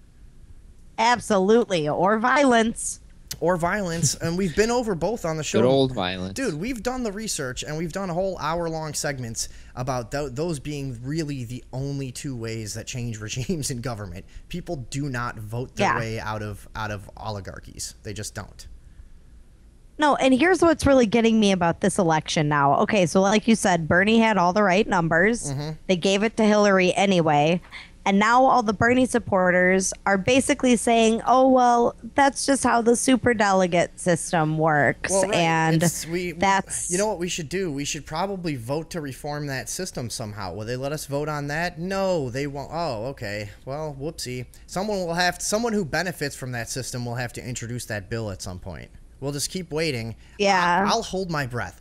Absolutely. Or violence. Or violence. And we've been over both on the show. Good old violence. Dude, we've done the research and we've done whole hour-long segments about th- those being really the only two ways that change regimes in government. People do not vote their Yeah. way out of out of oligarchies. They just don't. No, and here's what's really getting me about this election now. Okay, so like you said, Bernie had all the right numbers. Mm-hmm. They gave it to Hillary anyway. And now all the Bernie supporters are basically saying, oh, well, that's just how the superdelegate system works. Well, right. And It's- we, that's... You know what we should do? We should probably vote to reform that system somehow. Will they let us vote on that? No, they won't. Oh, okay. Well, whoopsie. Someone will have someone who benefits from that system will have to introduce that bill at some point. We'll just keep waiting. Yeah. I, I'll hold my breath.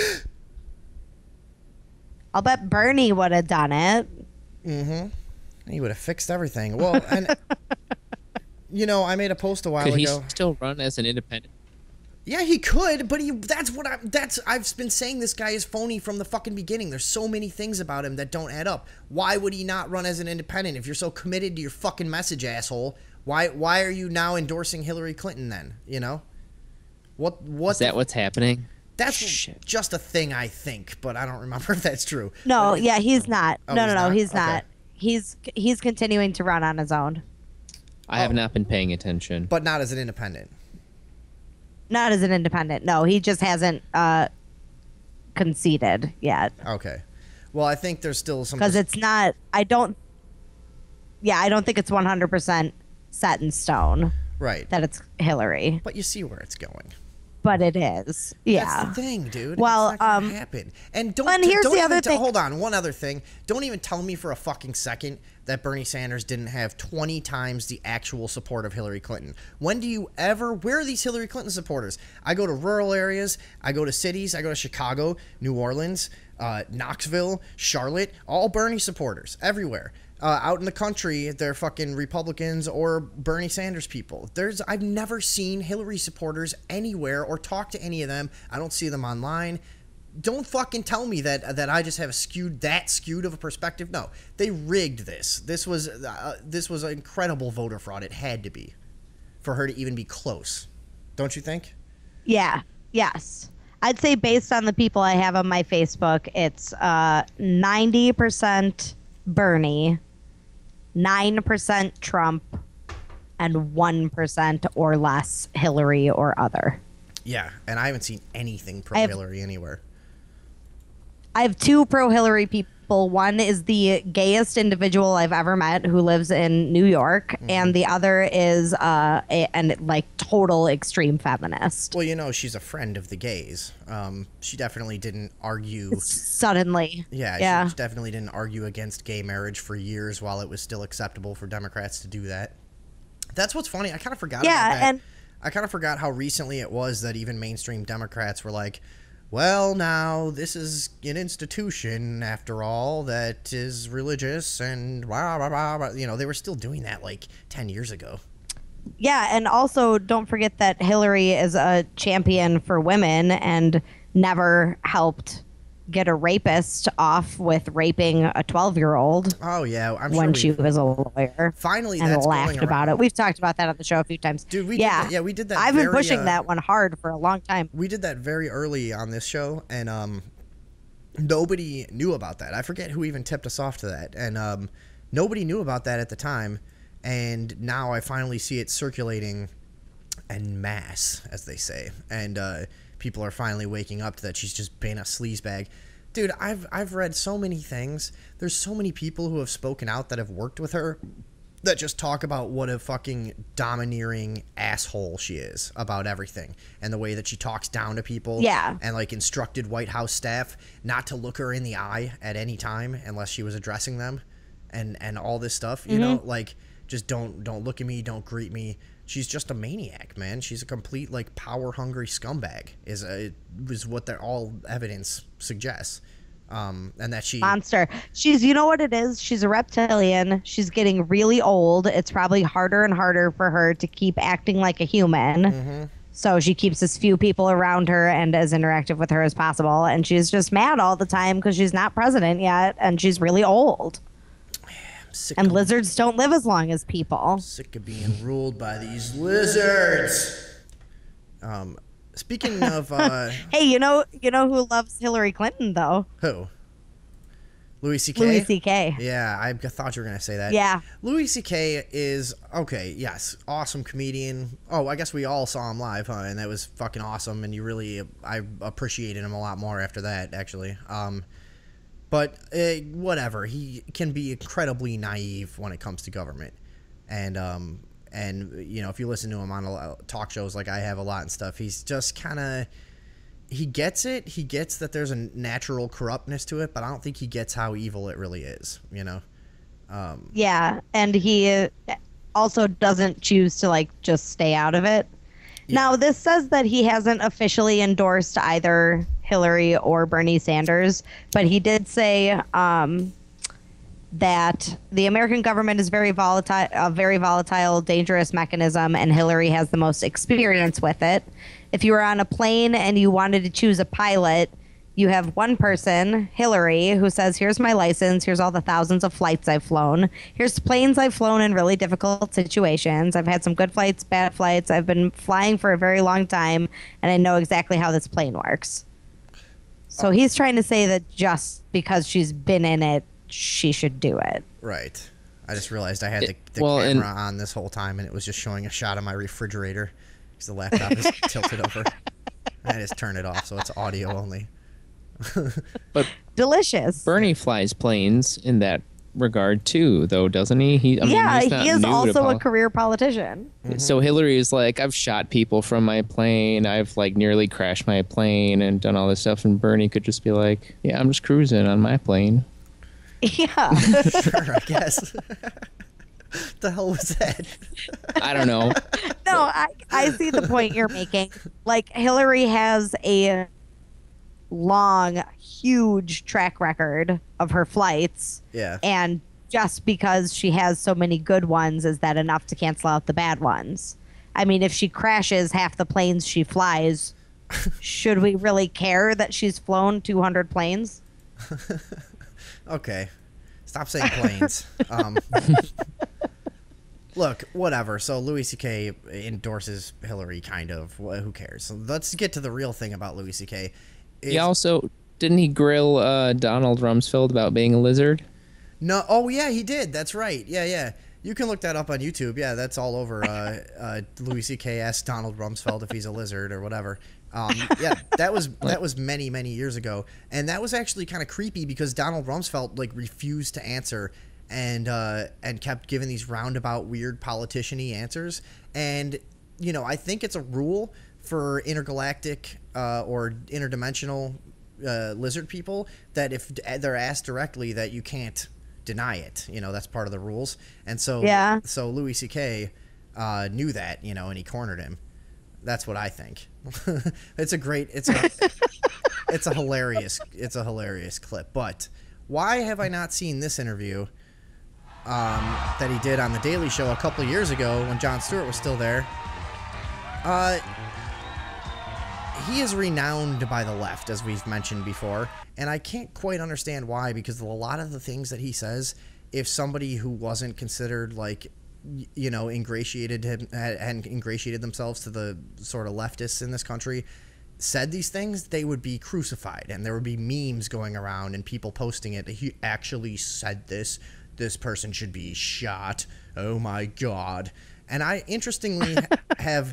I'll bet Bernie would have done it. Mm-hmm. He would have fixed everything. Well, and you know, I made a post a while Could he ago. still run as an independent? Yeah, he could, but he that's what I that's I've been saying this guy is phony from the fucking beginning. There's so many things about him that don't add up. Why would he not run as an independent if you're so committed to your fucking message, asshole? Why why are you now endorsing Hillary Clinton then, you know? What what Is that the, what's happening? That's Shit. just a thing I think, but I don't remember if that's true. No, But- yeah, he's not. Oh, no, he's no, no, not? he's Okay. not. He's he's continuing to run on his own. I have Oh. not been paying attention. But not as an independent. Not as an independent. No, he just hasn't uh, conceded yet. Okay. Well, I think there's still some... Because it's not... I don't... Yeah, I don't think it's one hundred percent set in stone. Right. That it's Hillary. But you see where it's going. But it is. Yeah. That's the thing, dude. Well, it's not gonna um, happen. And don't, and here's don't the even other t- thing. hold on, one other thing. Don't even tell me for a fucking second that Bernie Sanders didn't have twenty times the actual support of Hillary Clinton. When do you ever... Where are these Hillary Clinton supporters? I go to rural areas. I go to cities. I go to Chicago, New Orleans, uh, Knoxville, Charlotte. All Bernie supporters. Everywhere. Uh, out in the country, they're fucking Republicans or Bernie Sanders people. There's, I've never seen Hillary supporters anywhere or talk to any of them. I don't see them online. Don't fucking tell me that that I just have a skewed that skewed of a perspective. No, they rigged this. This was uh, this was an incredible voter fraud. It had to be for her to even be close. Don't you think? Yeah. Yes. I'd say based on the people I have on my Facebook, it's uh, ninety percent Bernie, nine percent Trump, and one percent or less Hillary or other. Yeah, and I haven't seen anything pro-Hillary anywhere. I have two pro-Hillary people. One is the gayest individual I've ever met who lives in New York, mm-hmm. and the other is uh, a, an like total extreme feminist. Well, you know, she's a friend of the gays. Um, she definitely didn't argue... Suddenly. Yeah, yeah, she definitely didn't argue against gay marriage for years while it was still acceptable for Democrats to do that. That's what's funny. I kind of forgot yeah, about that. And I kind of forgot how recently it was that even mainstream Democrats were like, well, now this is an institution, after all, that is religious and blah, blah, blah, blah. You know, they were still doing that like ten years ago. Yeah, and also don't forget that Hillary is a champion for women and never helped get a rapist off with raping a twelve-year-old. Oh, yeah. I'm when sure she was a lawyer. Finally, and that's laughed going about around. it. We've talked about that on the show a few times. Dude, we yeah. did that. Yeah, we did that. I've very, been pushing uh, that one hard for a long time. We did that very early on this show, and um, nobody knew about that. I forget who even tipped us off to that, and um, nobody knew about that at the time, and now I finally see it circulating en masse, as they say, and uh, people are finally waking up to that she's just been a sleazebag. Dude, I've I've read so many things. There's so many people who have spoken out that have worked with her that just talk about what a fucking domineering asshole she is about everything and the way that she talks down to people. Yeah. And like instructed White House staff not to look her in the eye at any time unless she was addressing them, and and all this stuff. You mm-hmm. know, like just don't don't look at me, don't greet me. She's just a maniac, man. She's a complete, like, power-hungry scumbag, is a, is what they're all evidence suggests. Um, and that she... Monster. She's, you know what it is? She's a reptilian. She's getting really old. It's probably harder and harder for her to keep acting like a human. Mm-hmm. So she keeps as few people around her and as interactive with her as possible. And she's just mad all the time because she's not president yet, and she's really old. Sick and of, lizards don't live as long as people. Sick of being ruled by these lizards. Um, speaking of, uh, hey, you know, you know who loves Hillary Clinton though? Who? Louis C K. Louis C K. Yeah, I thought you were gonna say that. Yeah. Louis C K is okay. Yes, awesome comedian. Oh, I guess we all saw him live, huh? And that was fucking awesome. And you really, I appreciated him a lot more after that, actually. Um. But uh, whatever, he can be incredibly naive when it comes to government, and um, and you know if you listen to him on a, talk shows like I have a lot and stuff, he's just kind of he gets it. He gets that there's a natural corruptness to it, but I don't think he gets how evil it really is. You know. Um, yeah, and he also doesn't choose to like just stay out of it. Yeah. Now this says that he hasn't officially endorsed either Hillary or Bernie Sanders, but he did say um, that the American government is very volatile, a very volatile, dangerous mechanism, and Hillary has the most experience with it. If you were on a plane and you wanted to choose a pilot, you have one person, Hillary, who says, here's my license, here's all the thousands of flights I've flown, here's planes I've flown in really difficult situations, I've had some good flights, bad flights, I've been flying for a very long time, and I know exactly how this plane works. So he's trying to say that just because she's been in it, she should do it. Right. I just realized I had the, the well, camera on this whole time, and it was just showing a shot of my refrigerator because the laptop is tilted over. I just turn it off, so it's audio only. But delicious. Bernie flies planes in that regard too, though, doesn't he? he I mean, yeah, he's not he is new to also pol- a career politician. Mm-hmm. So Hillary is like, I've shot people from my plane. I've like nearly crashed my plane and done all this stuff. And Bernie could just be like, yeah, I'm just cruising on my plane. Yeah. Sure, I guess. The hell was that? I don't know. No, I, I see the point you're making. Like, Hillary has a long, huge track record of her flights. Yeah. And just because she has so many good ones, is that enough to cancel out the bad ones? I mean, if she crashes half the planes she flies, should we really care that she's flown two hundred planes? Okay. Stop saying planes. um, look, whatever. So Louis C K endorses Hillary, kind of. Who cares? So let's get to the real thing about Louis C K. Is, He also, didn't he grill uh, Donald Rumsfeld about being a lizard? No. Oh, yeah, he did. That's right. Yeah, yeah. You can look that up on YouTube. Yeah, that's all over. Uh, uh, Louis C K asked Donald Rumsfeld if he's a lizard or whatever. Um, yeah, that was that was many many years ago, and that was actually kind of creepy because Donald Rumsfeld like refused to answer and uh, and kept giving these roundabout weird politician-y answers. And you know, I think it's a rule for intergalactic uh, or interdimensional uh, lizard people that if they're asked directly, that you can't deny it. You know, that's part of the rules. And so yeah. so Louis C K uh, knew that, you know, and he cornered him. That's what I think. It's a great, it's a, it's a hilarious, it's a hilarious clip. But why have I not seen this interview um, that he did on The Daily Show a couple of years ago when Jon Stewart was still there? Uh, he is renowned by the left, as we've mentioned before, and I can't quite understand why, because a lot of the things that he says, if somebody who wasn't considered like, you know, ingratiated him and ingratiated themselves to the sort of leftists in this country said these things, they would be crucified, and there would be memes going around and people posting it. He actually said this. This person should be shot. Oh my God. And I interestingly have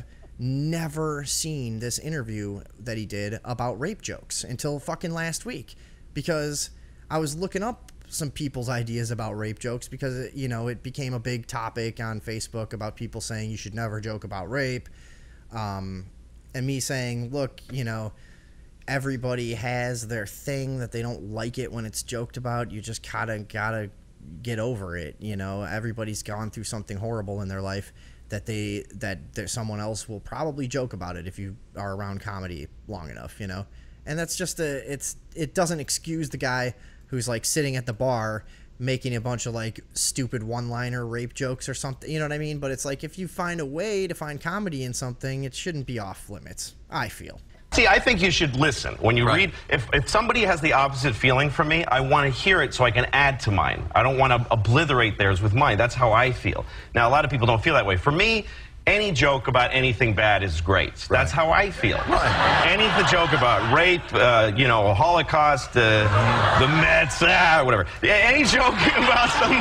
never seen this interview that he did about rape jokes until fucking last week, because I was looking up some people's ideas about rape jokes because, you know, it became a big topic on Facebook about people saying you should never joke about rape. Um, and me saying, look, you know, everybody has their thing that they don't like it when it's joked about. You just gotta, gotta get over it. You know, everybody's gone through something horrible in their life that they, that there, someone else will probably joke about it if you are around comedy long enough, you know? And that's just a, it's, it doesn't excuse the guy who's like sitting at the bar making a bunch of like stupid one-liner rape jokes or something, you know what I mean? But it's like, if you find a way to find comedy in something, it shouldn't be off limits, I feel. See, I think you should listen. When you right. read, if, if somebody has the opposite feeling from me, I want to hear it so I can add to mine. I don't want to obliterate theirs with mine. That's how I feel. Now, a lot of people don't feel that way. For me, any joke about anything bad is great. Right. That's how I feel. Right. Any joke about rape, uh, you know, Holocaust, uh, the Mets, ah, whatever. Any joke about something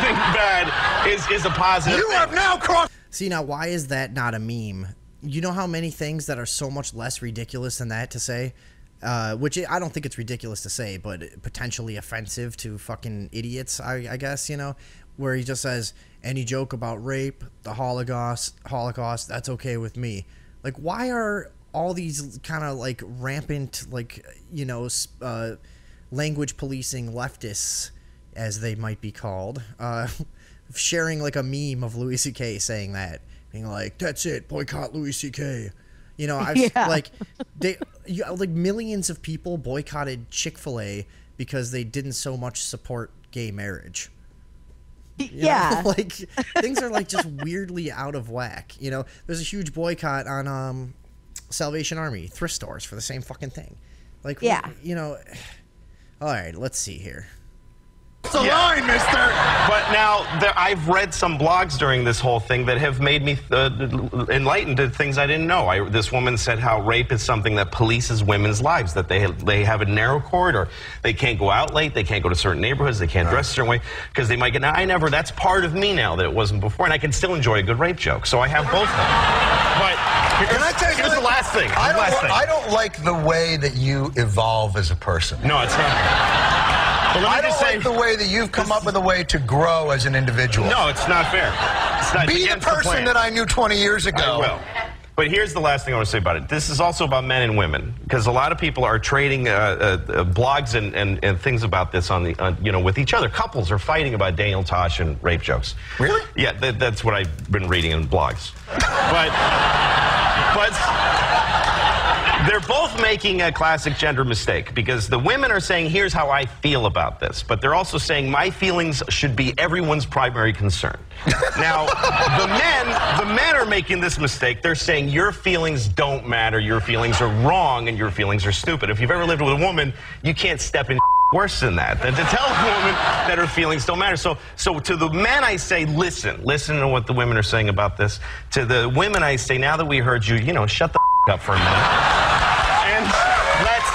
bad is, is a positive You thing. have now crossed... See, now, why is that not a meme? You know how many things that are so much less ridiculous than that to say? Uh, which I don't think it's ridiculous to say, but potentially offensive to fucking idiots, I, I guess, you know? Where he just says, any joke about rape, the Holocaust, Holocaust, that's okay with me. Like, why are all these kind of, like, rampant, like, you know, uh, language policing leftists, as they might be called, uh, sharing, like, a meme of Louis C K saying that? Being like, that's it, boycott Louis C K. You know, I've, yeah. like, they, you, like, millions of people boycotted Chick-fil-A because they didn't so much support gay marriage. You yeah. know? Like, things are, like, just weirdly out of whack. You know, there's a huge boycott on um, Salvation Army thrift stores for the same fucking thing. Like, yeah. you know, all right, let's see here. It's a yeah. line, mister! But now, there, I've read some blogs during this whole thing that have made me uh, enlightened to things I didn't know. I, this woman said how rape is something that polices women's lives, that they have, they have a narrow corridor. They can't go out late, they can't go to certain neighborhoods, they can't right. dress a certain way, because they might get... Now, I never... That's part of me now that it wasn't before, and I can still enjoy a good rape joke, so I have both of them. But here's, Can I tell you here's the something? last thing. I The last don't, thing. I don't like the way that you evolve as a person. No, it's not. But let me I don't just say, like the way that you've come up with a way to grow as an individual. no, it's not fair. It's not, Be it's the against person plan. that I knew twenty years ago. I will. But here's the last thing I want to say about it. This is also about men and women, because a lot of people are trading uh, uh, blogs and, and, and things about this on the, on, you know, with each other. Couples are fighting about Daniel Tosh and rape jokes. Really? Yeah, that, that's what I've been reading in blogs. But, but they're both making a classic gender mistake, because the women are saying, here's how I feel about this. But they're also saying, my feelings should be everyone's primary concern. Now, the men, the men are making this mistake. They're saying your feelings don't matter, your feelings are wrong, and your feelings are stupid. If you've ever lived with a woman, you can't step in worse than that, than to tell a woman that her feelings don't matter. So, so to the men, I say, listen, listen to what the women are saying about this. To the women, I say, now that we heard you, you know, shut the up for a minute, and let's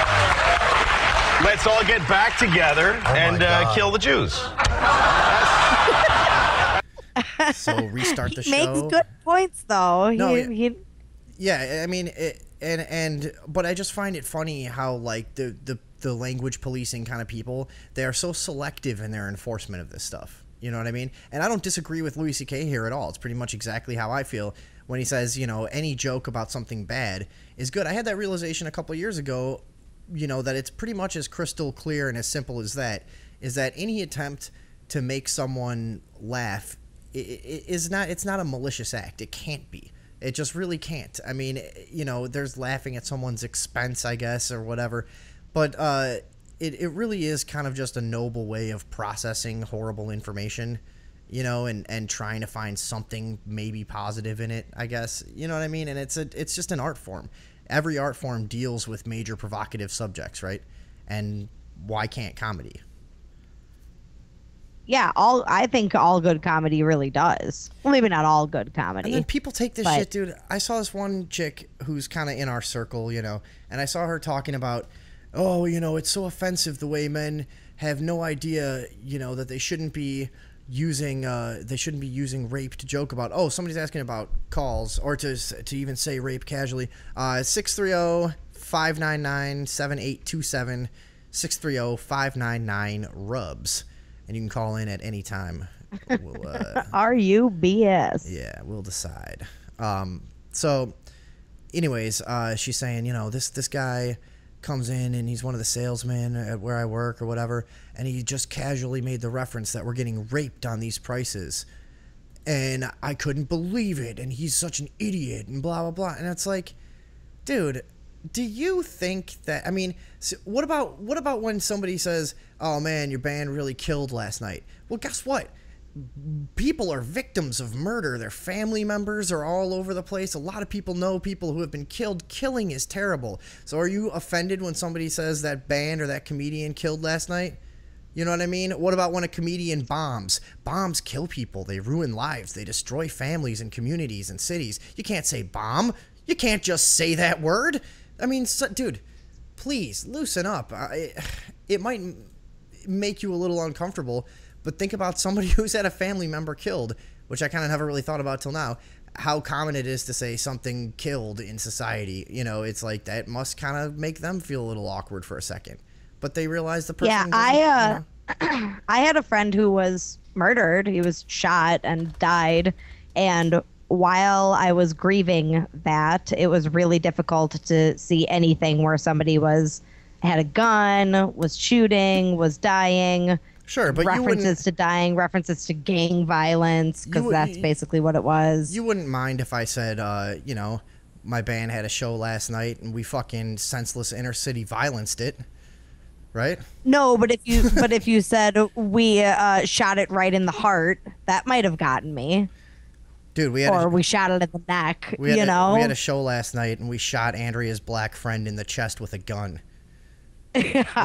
let's all get back together Oh and uh, kill the Jews. So restart the He show. makes good points, though. No, he, yeah. he, Yeah, I mean, it, and and but I just find it funny how like the the the language policing kind of people, they are so selective in their enforcement of this stuff. You know what I mean? And I don't disagree with Louis C K here at all. It's pretty much exactly how I feel when he says, you know, any joke about something bad is good. I had that realization a couple of years ago, you know, that it's pretty much as crystal clear and as simple as that, is that any attempt to make someone laugh i- i- is not, it's not a malicious act. It can't be. It just really can't. I mean, you know, there's laughing at someone's expense, I guess, or whatever. But uh, it, it really is kind of just a noble way of processing horrible information, you know, and, and trying to find something maybe positive in it, I guess. You know what I mean? And it's a it's just an art form. Every art form deals with major provocative subjects, right? And why can't comedy? yeah, all I think all good comedy really does. Well, maybe not all good comedy. And then people take this but- shit, dude. I saw this one chick who's kind of in our circle, you know, and I saw her talking about, oh, you know, it's so offensive the way men have no idea, you know, that they shouldn't be using, uh, they shouldn't be using rape to joke about. Oh, somebody's asking about calls, or to to even say rape casually. Uh, six three zero, five nine nine, seven eight two seven, six three zero, five nine nine, rubs. And you can call in at any time. We'll, uh, Are you B S? yeah, we'll decide. Um, so, anyways, uh, she's saying, you know, this this guy comes in and he's one of the salesmen at where I work or whatever, and he just casually made the reference that we're getting raped on these prices, and I couldn't believe it, and he's such an idiot, and blah blah blah. And it's like, dude, do you think that? I mean, so what about what about when somebody says, "Oh man, your band really killed last night"? Well, guess what? People are victims of murder. Their family members are all over the place. A lot of people know people who have been killed. Killing is terrible. So are you offended when somebody says that band or that comedian killed last night? You know what I mean? What about when a comedian bombs? Bombs kill people. They ruin lives. They destroy families and communities and cities. You can't say bomb. You can't just say that word. I mean, so, dude, please loosen up. I, it might make you a little uncomfortable, but think about somebody who's had a family member killed, which I kind of never really thought about till now, how common it is to say something killed in society. You know, it's like that must kind of make them feel a little awkward for a second. But they realize the person... Yeah, doesn't, I uh, you know. I had a friend who was murdered. He was shot and died. And while I was grieving that, it was really difficult to see anything where somebody was had a gun, was shooting, was dying. Sure, but you references wouldn't... to dying, references to gang violence, because would- that's basically what it was. You wouldn't mind if I said, uh, you know, my band had a show last night and we fucking senseless inner city violenced it, right? No, but if you but if you said we uh, shot it right in the heart, that might have gotten me. Dude, we had Or a, we shot it in the neck. we had you a- know, we had a show last night and we shot Andrea's black friend in the chest with a gun. Would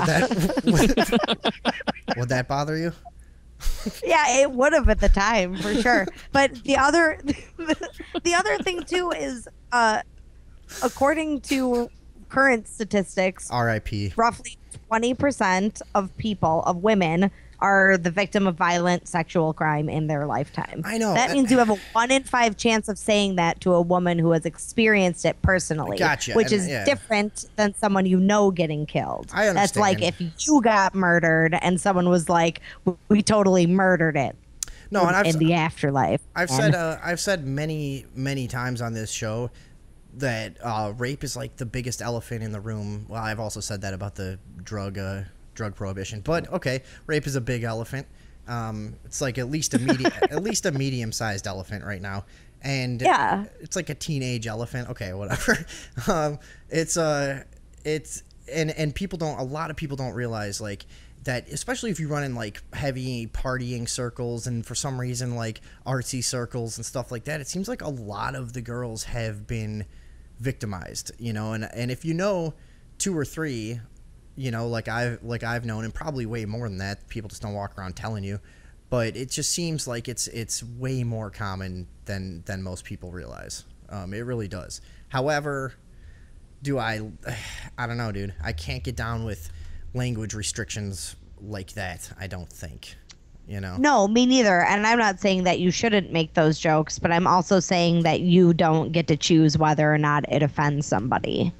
that, would, would that bother you? yeah, it would have at the time for sure. But the other the other thing too is, uh, according to current statistics, R I P roughly twenty percent of people, of women, are the victim of violent sexual crime in their lifetime. I know. That means you have a one in five chance of saying that to a woman who has experienced it personally. Gotcha. Which And, is yeah. different than someone you know getting killed. I understand. That's like if you got murdered and someone was like, we totally murdered it. No, and I've, in the afterlife. I've And- said uh, I've said many many times on this show that uh, rape is like the biggest elephant in the room. Well, I've also said that about the drug uh, drug prohibition. But okay, rape is a big elephant. Um, it's like at least a medium at least a medium sized elephant right now, and Yeah. it's like a teenage elephant. Okay, whatever. um, it's uh, it's and and people don't. A lot of people don't realize like. That especially if you run in like heavy partying circles and for some reason like artsy circles and stuff like that, it seems like a lot of the girls have been victimized, you know, and and if you know two or three, you know, like I've like I've known, and probably way more than that, people just don't walk around telling you, but it just seems like it's it's way more common than than most people realize. Um, it really does. However, do I I don't know, dude. I can't get down with language restrictions like that, I don't think, you know. No, me neither. And I'm not saying that you shouldn't make those jokes, but I'm also saying that you don't get to choose whether or not it offends somebody.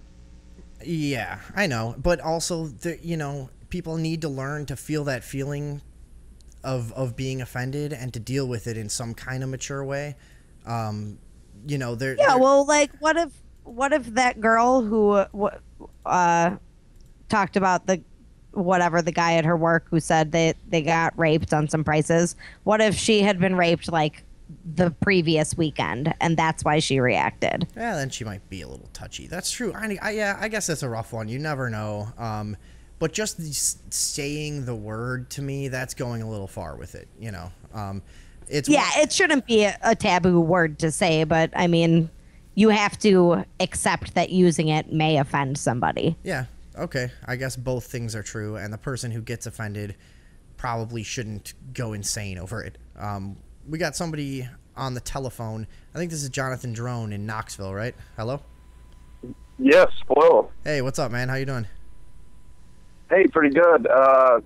Yeah, I know, but also the, you know, people need to learn to feel that feeling of of being offended and to deal with it in some kind of mature way. Um, you know, there. Yeah, well, like what if what if that girl who uh talked about the whatever the guy at her work who said that they got raped on some prices, what if she had been raped like the previous weekend and that's why she reacted? Yeah, then she might be a little touchy. That's true. I, I yeah, I guess that's a rough one. You never know. Um, but just the, saying the word to me, that's going a little far with it. You know, um, it's yeah, it shouldn't be a, a taboo word to say, but I mean, you have to accept that using it may offend somebody. Yeah. Okay, I guess both things are true, and the person who gets offended probably shouldn't go insane over it. Um, we got somebody on the telephone. I think this is Jonathan Drone in Knoxville, right? Hello? Yes, hello. Hey, what's up, man? How you doing? Hey, pretty good. Uh,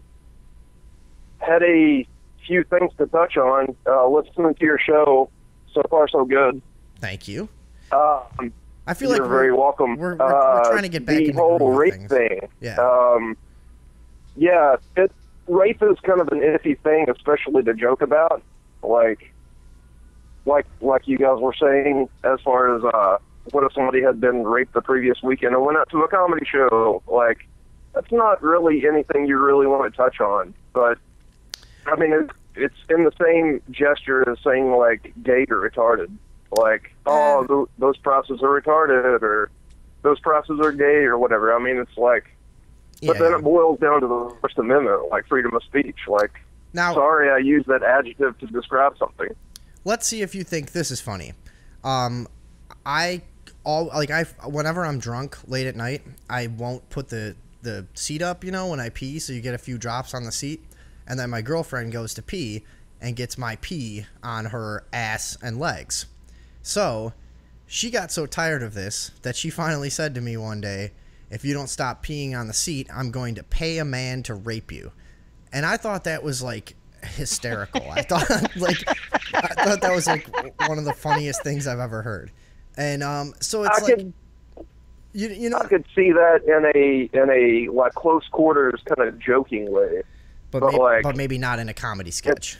had a few things to touch on. Uh, listening to your show, so far so good. Thank you. Um, I feel You're like very we're, welcome. We're, we're, we're trying to get back the into whole the groove of rape things. thing. Yeah. Um, yeah, it, rape is kind of an iffy thing, especially to joke about. Like, like, like you guys were saying, as far as uh, what if somebody had been raped the previous weekend and went out to a comedy show? Like, that's not really anything you really want to touch on. But I mean, it's, it's in the same gesture as saying like gay or retarded. Like, oh, th- those processes are retarded, or those processes are gay, or whatever. I mean, it's like, Yeah, but then yeah. it boils down to the First Amendment, like freedom of speech. Like, Now- sorry, I used that adjective to describe something. Let's see if you think this is funny. Um, I all like I whenever I'm drunk late at night, I won't put the the seat up, you know, when I pee, so you get a few drops on the seat, and then my girlfriend goes to pee and gets my pee on her ass and legs. So she got so tired of this that she finally said to me one day, "If you don't stop peeing on the seat, I'm going to pay a man to rape you." And I thought that was like hysterical. I thought like I thought that was like one of the funniest things I've ever heard. And um, so it's I like could, you you know, I could see that in a in a like close quarters kind of joking way. but but maybe, like- but maybe not in a comedy sketch.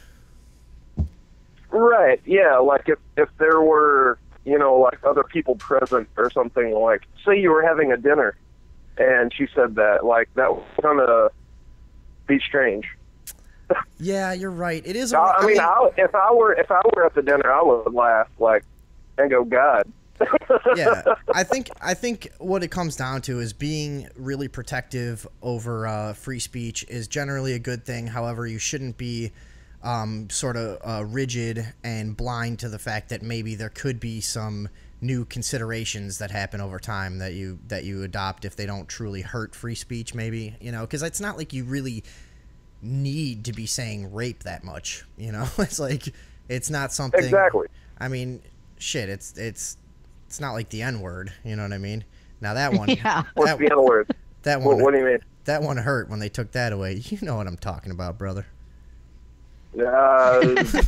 Right, yeah, like if, if there were, you know, like other people present or something, like, say you were having a dinner and she said that, like, that would kind of be strange. Yeah, you're right. It is. A, I, I mean, I, if I were if I were at the dinner, I would laugh, like, and go, God. yeah, I think I think what it comes down to is being really protective over uh, free speech is generally a good thing. However, you shouldn't be um, sort of uh, rigid and blind to the fact that maybe there could be some new considerations that happen over time that you that you adopt if they don't truly hurt free speech. Maybe, you know, because it's not like you really need to be saying rape that much. You know, it's like it's not something. Exactly. I mean, shit. It's it's. It's not like the N word, you know what I mean? Now that one, Yeah. What's that, the other word? that What, one, what do you mean? that one hurt when they took that away. You know what I'm talking about, brother. Uh,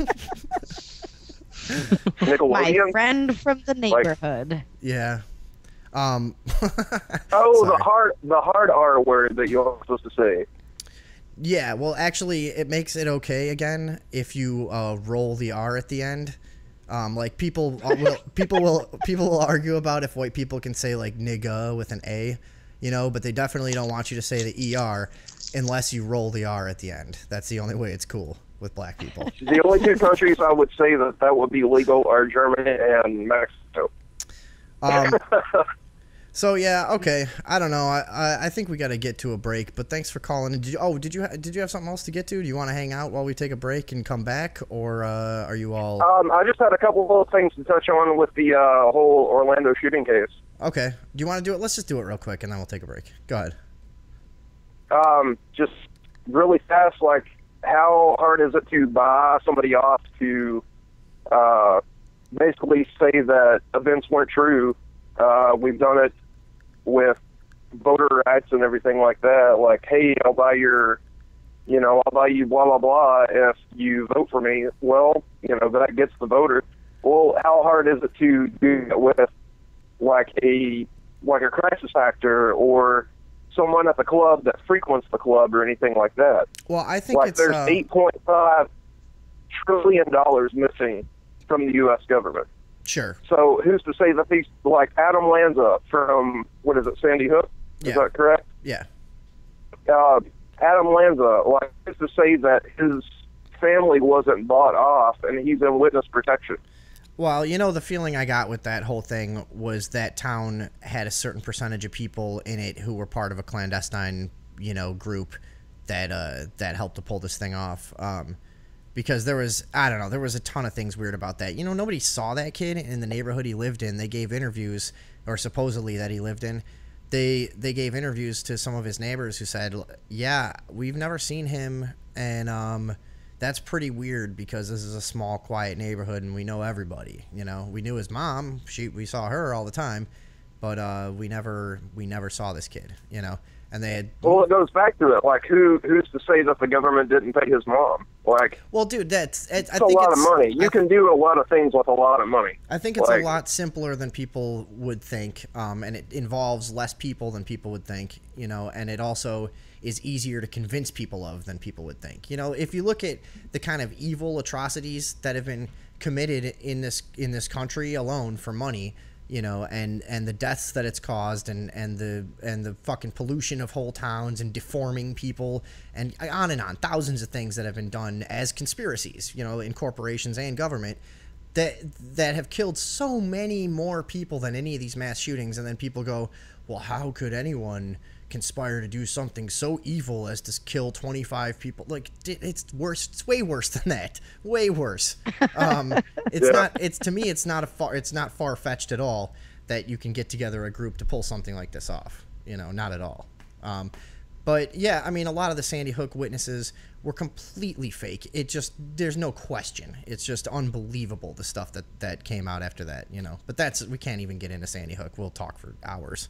My friend from the neighborhood. Like, yeah. Um. oh, the hard, the hard R word that you're supposed to say. Yeah. Well, actually, it makes it okay again if you uh, roll the R at the end. Um, like people will, people will, people will argue about if white people can say like nigga with an A, you know, but they definitely don't want you to say the E R unless you roll the R at the end. That's the only way it's cool with black people. The only two countries I would say that that would be legal are Germany and Mexico. Um, so yeah, okay. I don't know. I I, I think we got to get to a break. But thanks for calling. Did you, oh, did you did you have something else to get to? Do you want to hang out while we take a break and come back, or uh, are you all? Um, I just had a couple of little things to touch on with the uh, whole Orlando shooting case. Okay. Do you want to do it? Let's just do it real quick, and then we'll take a break. Go ahead. Um, just really fast, like, how hard is it to buy somebody off to uh, basically say that events weren't true? Uh, we've done it with voter rights and everything like that. Like, hey, I'll buy your, you know, I'll buy you blah, blah, blah if you vote for me. Well, you know, that gets the voter. Well, how hard is it to do it with, like, a, like a crisis actor or someone at the club that frequents the club or anything like that? Well, I think like it's there's uh, eight point five trillion dollars missing from the U S government. Sure. So who's to say that these, like Adam Lanza from, what is it, Sandy Hook? Is Yeah. that correct? Yeah. Uh, Adam Lanza, like, who's to say that his family wasn't bought off and he's in witness protection? Well, you know, the feeling I got with that whole thing was that town had a certain percentage of people in it who were part of a clandestine, you know, group that uh, that helped to pull this thing off. Um, because there was, I don't know, there was a ton of things weird about that. You know, nobody saw that kid in the neighborhood he lived in. They gave interviews, or supposedly that he lived in. They they gave interviews to some of his neighbors who said, yeah, we've never seen him, and um, that's pretty weird because this is a small, quiet neighborhood, and we know everybody. You know, we knew his mom; she we saw her all the time, but uh, we never we never saw this kid. You know, and they had. Well, it goes back to it. Like, who who's to say that the government didn't pay his mom? Like, well, dude, that's it, I it's a think lot it's, of money. You I, can do a lot of things with a lot of money. I think it's like, a lot simpler than people would think, um, and it involves less people than people would think. You know, and it also is easier to convince people of than people would think. You know, if you look at the kind of evil atrocities that have been committed in this in this country alone for money, you know, and, and the deaths that it's caused, and, and the and the fucking pollution of whole towns and deforming people, and on and on, thousands of things that have been done as conspiracies, you know, in corporations and government, that that have killed so many more people than any of these mass shootings. And then people go, well, how could anyone conspire to do something so evil as to kill twenty-five people? Like, it's worse. It's way worse than that. Way worse. Um, it's Yeah. not. It's to me. It's not a far. It's not far fetched at all that you can get together a group to pull something like this off. You know, not at all. Um, but yeah, I mean, a lot of the Sandy Hook witnesses were completely fake. It just, there's no question. It's just unbelievable the stuff that that came out after that. You know, but that's, we can't even get into Sandy Hook. We'll talk for hours.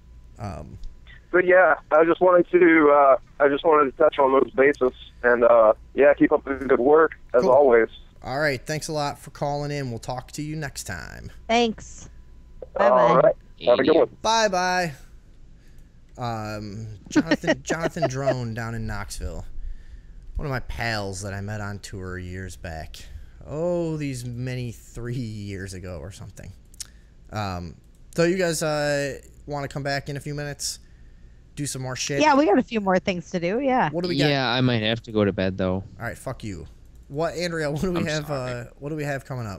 Um, But yeah, I just wanted to uh, I just wanted to touch on those bases, and uh, yeah, keep up the good work as Cool. always. All right, thanks a lot for calling in. We'll talk to you next time. Thanks. All Bye-bye. right, have a good one. Bye bye. Um, Jonathan Jonathan Drone down in Knoxville, one of my pals that I met on tour years back. Oh, these many three years ago or something. Um, so you guys uh, want to come back in a few minutes? Do some more shit? Yeah, we got a few more things to do. Yeah. What do we got? Yeah, I might have to go to bed though. All right, fuck you. What, Andrea? What do we I'm have? sorry. Uh, what do we have coming up?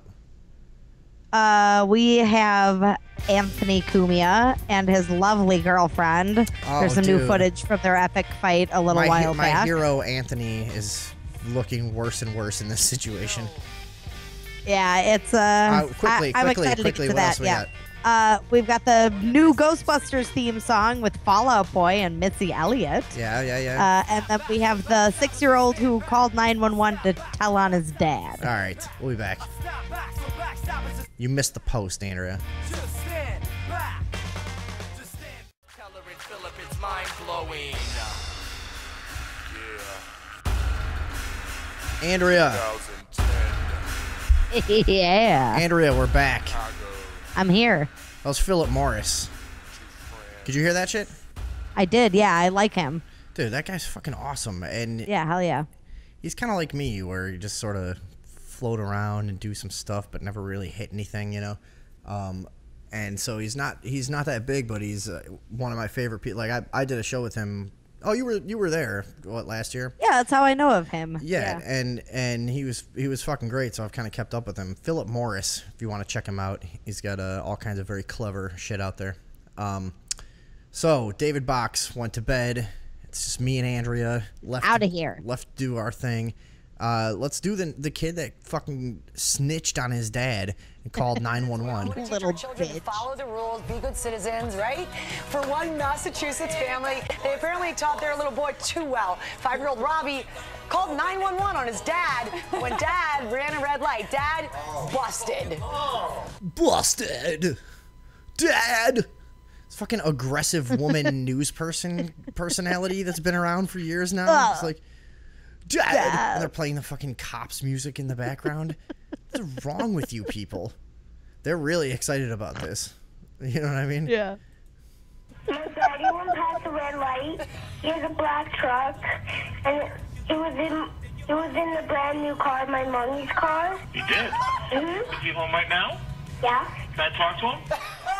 Uh, we have Anthony Cumia and his lovely girlfriend. Oh, There's some new dude. footage from their epic fight a little My, while my back. hero Anthony is looking worse and worse in this situation. Yeah, it's uh. Uh, quickly, I, I'm quickly, excited quickly, to what get else to we that. got? Yeah. Uh, we've got the new Ghostbusters theme song with Fall Out Boy and Missy Elliott. Yeah, yeah, yeah. Uh, and then we have the six-year-old who called nine one one to tell on his dad. All right, we'll be back. You missed the post, Andrea. Just stand back. Just stand. Tell her it's Philip, it's mine. mind-blowing. Yeah. Andrea. Yeah. Andrea, we're back. I'm here. That was Philip Morris. Did you hear that shit? I did, yeah. I like him. Dude, that guy's fucking awesome. And yeah, hell yeah. He's kind of like me, where you just sort of float around and do some stuff, but never really hit anything, you know. Um, and so he's not he's not that big, but he's uh, one of my favorite people. Like I, I did a show with him. Oh, you were you were there what last year? Yeah, that's how I know of him. Yeah, yeah. and and he was he was fucking great. So I've kind of kept up with him. Philip Morris, if you want to check him out, he's got uh, all kinds of very clever shit out there. Um, so David Box went to bed. It's just me and Andrea left out of here. Left to do our thing. Uh, let's do the the kid that fucking snitched on his dad and called nine one one. Little bitch. Follow the rules, be good citizens, right? For one Massachusetts family, they apparently taught their little boy too well. Five-year-old Robbie called nine one one on his dad when dad ran a red light. Dad busted. Busted. Dad. It's fucking aggressive woman news person personality that's been around for years now. It's like, Dad. Dad. And they're playing the fucking cops music in the background. What's wrong with you people? They're really excited about this. You know what I mean? Yeah. My daddy went past the red light. He has a black truck, and it was in it was in the brand new car, my mommy's car. You did? Mm-hmm. Is he home right now? Yeah. Can I talk to him?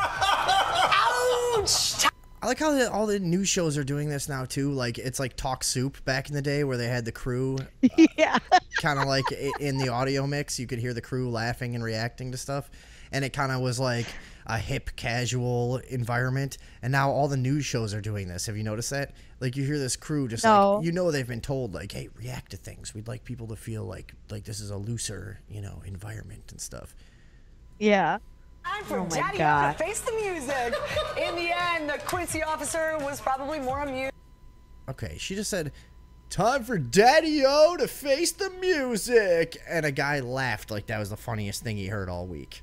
Ouch! I like how the, all the news shows are doing this now too. Like it's like Talk Soup back in the day where they had the crew. Uh, yeah. Kind of like in the audio mix, you could hear the crew laughing and reacting to stuff, and it kind of was like a hip, casual environment. And now all the news shows are doing this. Have you noticed that? Like you hear this crew just no. like, you know, they've been told like, hey, react to things. We'd like people to feel like like this is a looser, you know, environment and stuff. Yeah. Time for oh my Daddy God. to face the music. In the end, the Quincy officer was probably more amused. Okay, she just said, time for Daddy-O to face the music. And a guy laughed like that was the funniest thing he heard all week.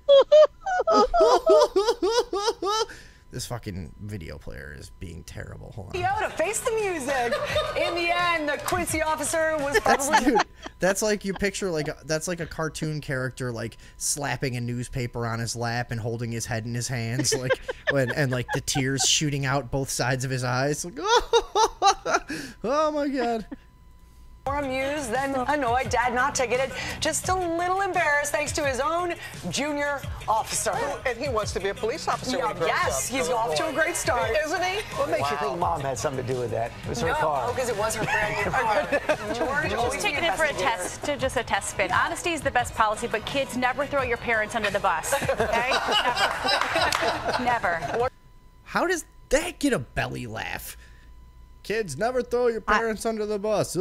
This fucking video player is being terrible. Hold on. Yo, to face the music. In the end, the Quincy officer was probably... That's, dude, that's like you picture like a, that's like a cartoon character like slapping a newspaper on his lap and holding his head in his hands like when and like the tears shooting out both sides of his eyes. Like, oh, oh my God. More amused than annoyed. Dad not ticketed, just a little embarrassed thanks to his own junior officer. And he wants to be a police officer. Yeah, when he grows yes, up. he's off to a great start, isn't he? What makes wow. you think Mom had something to do with that? It was her no, car. Oh, because it was her brand new car. George, always Just taking it for a test, to just a test spin. Honesty is the best policy, but kids, never throw your parents under the bus. Okay? Never. Never. How does that get a belly laugh? Kids, never throw your parents I under the bus.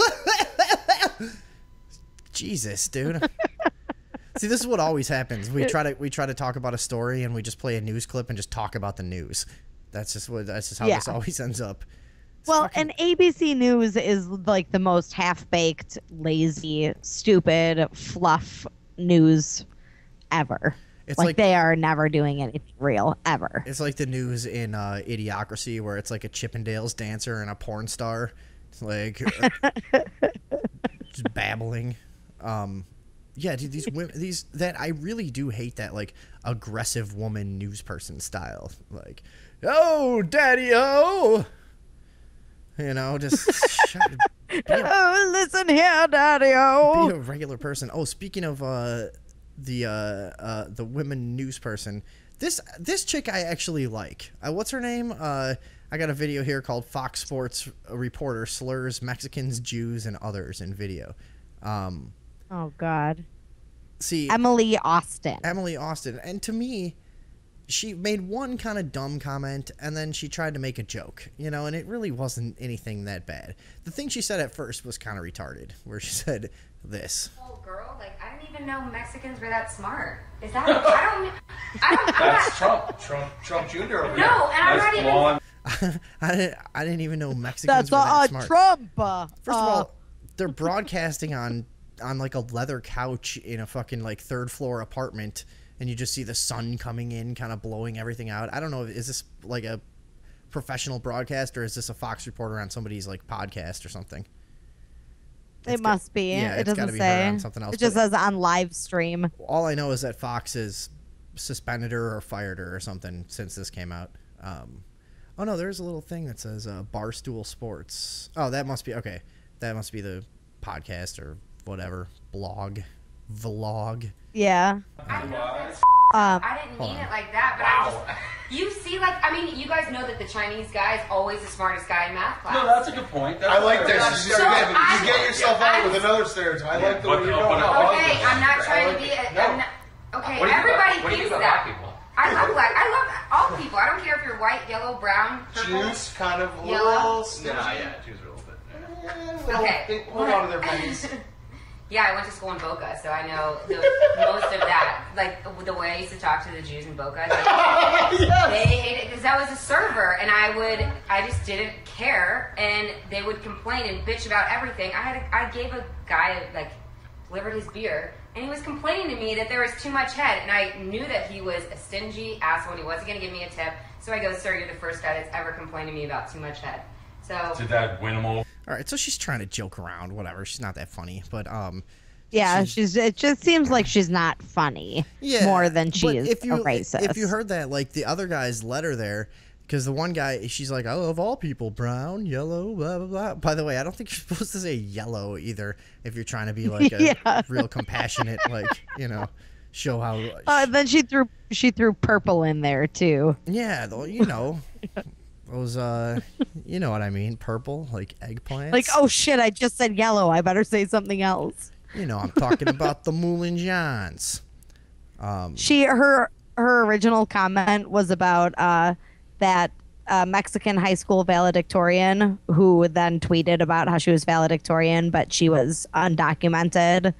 Jesus, dude. See, this is what always happens. We try to we try to talk about a story and we just play a news clip and just talk about the news. That's just what that's just how yeah. this always ends up. It's well, fucking... and A B C News is like the most half-baked, lazy, stupid, fluff news ever. It's like, like they are never doing anything real, ever. It's like the news in uh, Idiocracy where it's like a Chippendales dancer and a porn star. It's like just babbling. Um, yeah, dude, these women, these that I really do hate that like aggressive woman news person style. Like, oh, Daddy-O. You know, just shut, a, oh, listen here, Daddy-O. Be a regular person. Oh, speaking of uh, the uh, uh, the women news person, this this chick I actually like. Uh, what's her name? Uh, I got a video here called Fox Sports Reporter Slurs Mexicans, Jews, and Others in video. Um, oh, God. See, Emily Austin. Emily Austin. And to me, she made one kind of dumb comment, and then she tried to make a joke, you know, and it really wasn't anything that bad. The thing she said at first was kind of retarded, where she said this. Oh, girl, like, I didn't even know Mexicans were that smart. Is that, I don't, I don't, I'm That's not, Trump, Trump, Trump Junior over No, here. and I'm That's not even- blonde. I, didn't, I didn't even know Mexicans That's were that uh, smart. Trump. Uh, First of uh, all, they're broadcasting on on like a leather couch in a fucking like third floor apartment, and you just see the sun coming in, kind of blowing everything out. I don't know. Is this like a professional broadcast, or is this a Fox reporter on somebody's like podcast or something? It It's must got- be. yeah, it it's gotta doesn't be her say. on something else, It just but- says on live stream. All I know is that Fox has suspended her or fired her or something since this came out. Um, oh no, there's a little thing that says uh, Barstool Sports. Oh, that must be okay. That must be the podcast or whatever blog, vlog. Yeah. I know that's Um, I didn't hold mean on. it like that, but I just you see, like, I mean, you guys know that the Chinese guy is always the smartest guy in math class. No, that's a good point. That's I like fair. this. You, So get, I- you get yourself out with another stereotype. I like the way But- you're but- going. but- I love Okay, this. I'm not trying I to like be. it. A, No. I'm not, okay, What do you think everybody about- what do you thinks think about that. black people? I love black. I love all people. I don't care if you're white, yellow, brown, purple. Jews kind of a Yellow? little stingy. Nah, yeah, Jews are a little bit. Eh, little- Okay. think- Hold on to their pennies. Yeah, I went to school in Boca, so I know the, most of that. Like the way I used to talk to the Jews in Boca, like, Yes. they hated because I was a server, and I would, I just didn't care, and they would complain and bitch about everything. I had, a, I gave a guy like delivered his beer, and he was complaining to me that there was too much head, and I knew that he was a stingy asshole. And he wasn't going to give me a tip, so I go, "Sir, you're the first guy that's ever complained to me about too much head." So Did that win them over? All right, so she's trying to joke around, whatever. She's not that funny, but um, Yeah, she's. It just seems like she's not funny. yeah, More than she but is if you, a racist. If you heard that, like the other guy's letter there, because the one guy, she's like, "Oh, of all people, brown, yellow, blah blah blah." By the way, I don't think you're supposed to say yellow either if you're trying to be like a Yeah. real compassionate, like you know, show how. Uh, then she threw she threw purple in there too. Yeah, though, you know, those uh, you know what I mean, purple, like eggplants. Like, oh shit, I just said yellow. I better say something else. You know, I'm talking about the Moulin Johns. Um, She her her original comment was about uh, that uh, Mexican high school valedictorian who then tweeted about how she was valedictorian, but she was undocumented.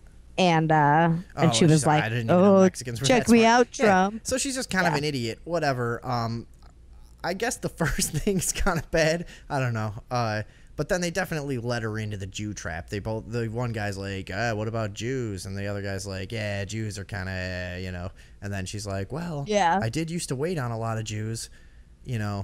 And uh, and Oh, she was so I like, didn't even know "Oh, Mexicans were check that me smart." out, Yeah, Trump." So she's just kind of Yeah. an idiot. Whatever. Um, I guess the first thing's kind of bad. I don't know. Uh, but then they definitely let her into the Jew trap. They both. The one guy's like, ah, "What about Jews?" And the other guy's like, "Yeah, Jews are kind of, you know." And then she's like, "Well, Yeah. I did used to wait on a lot of Jews, you know."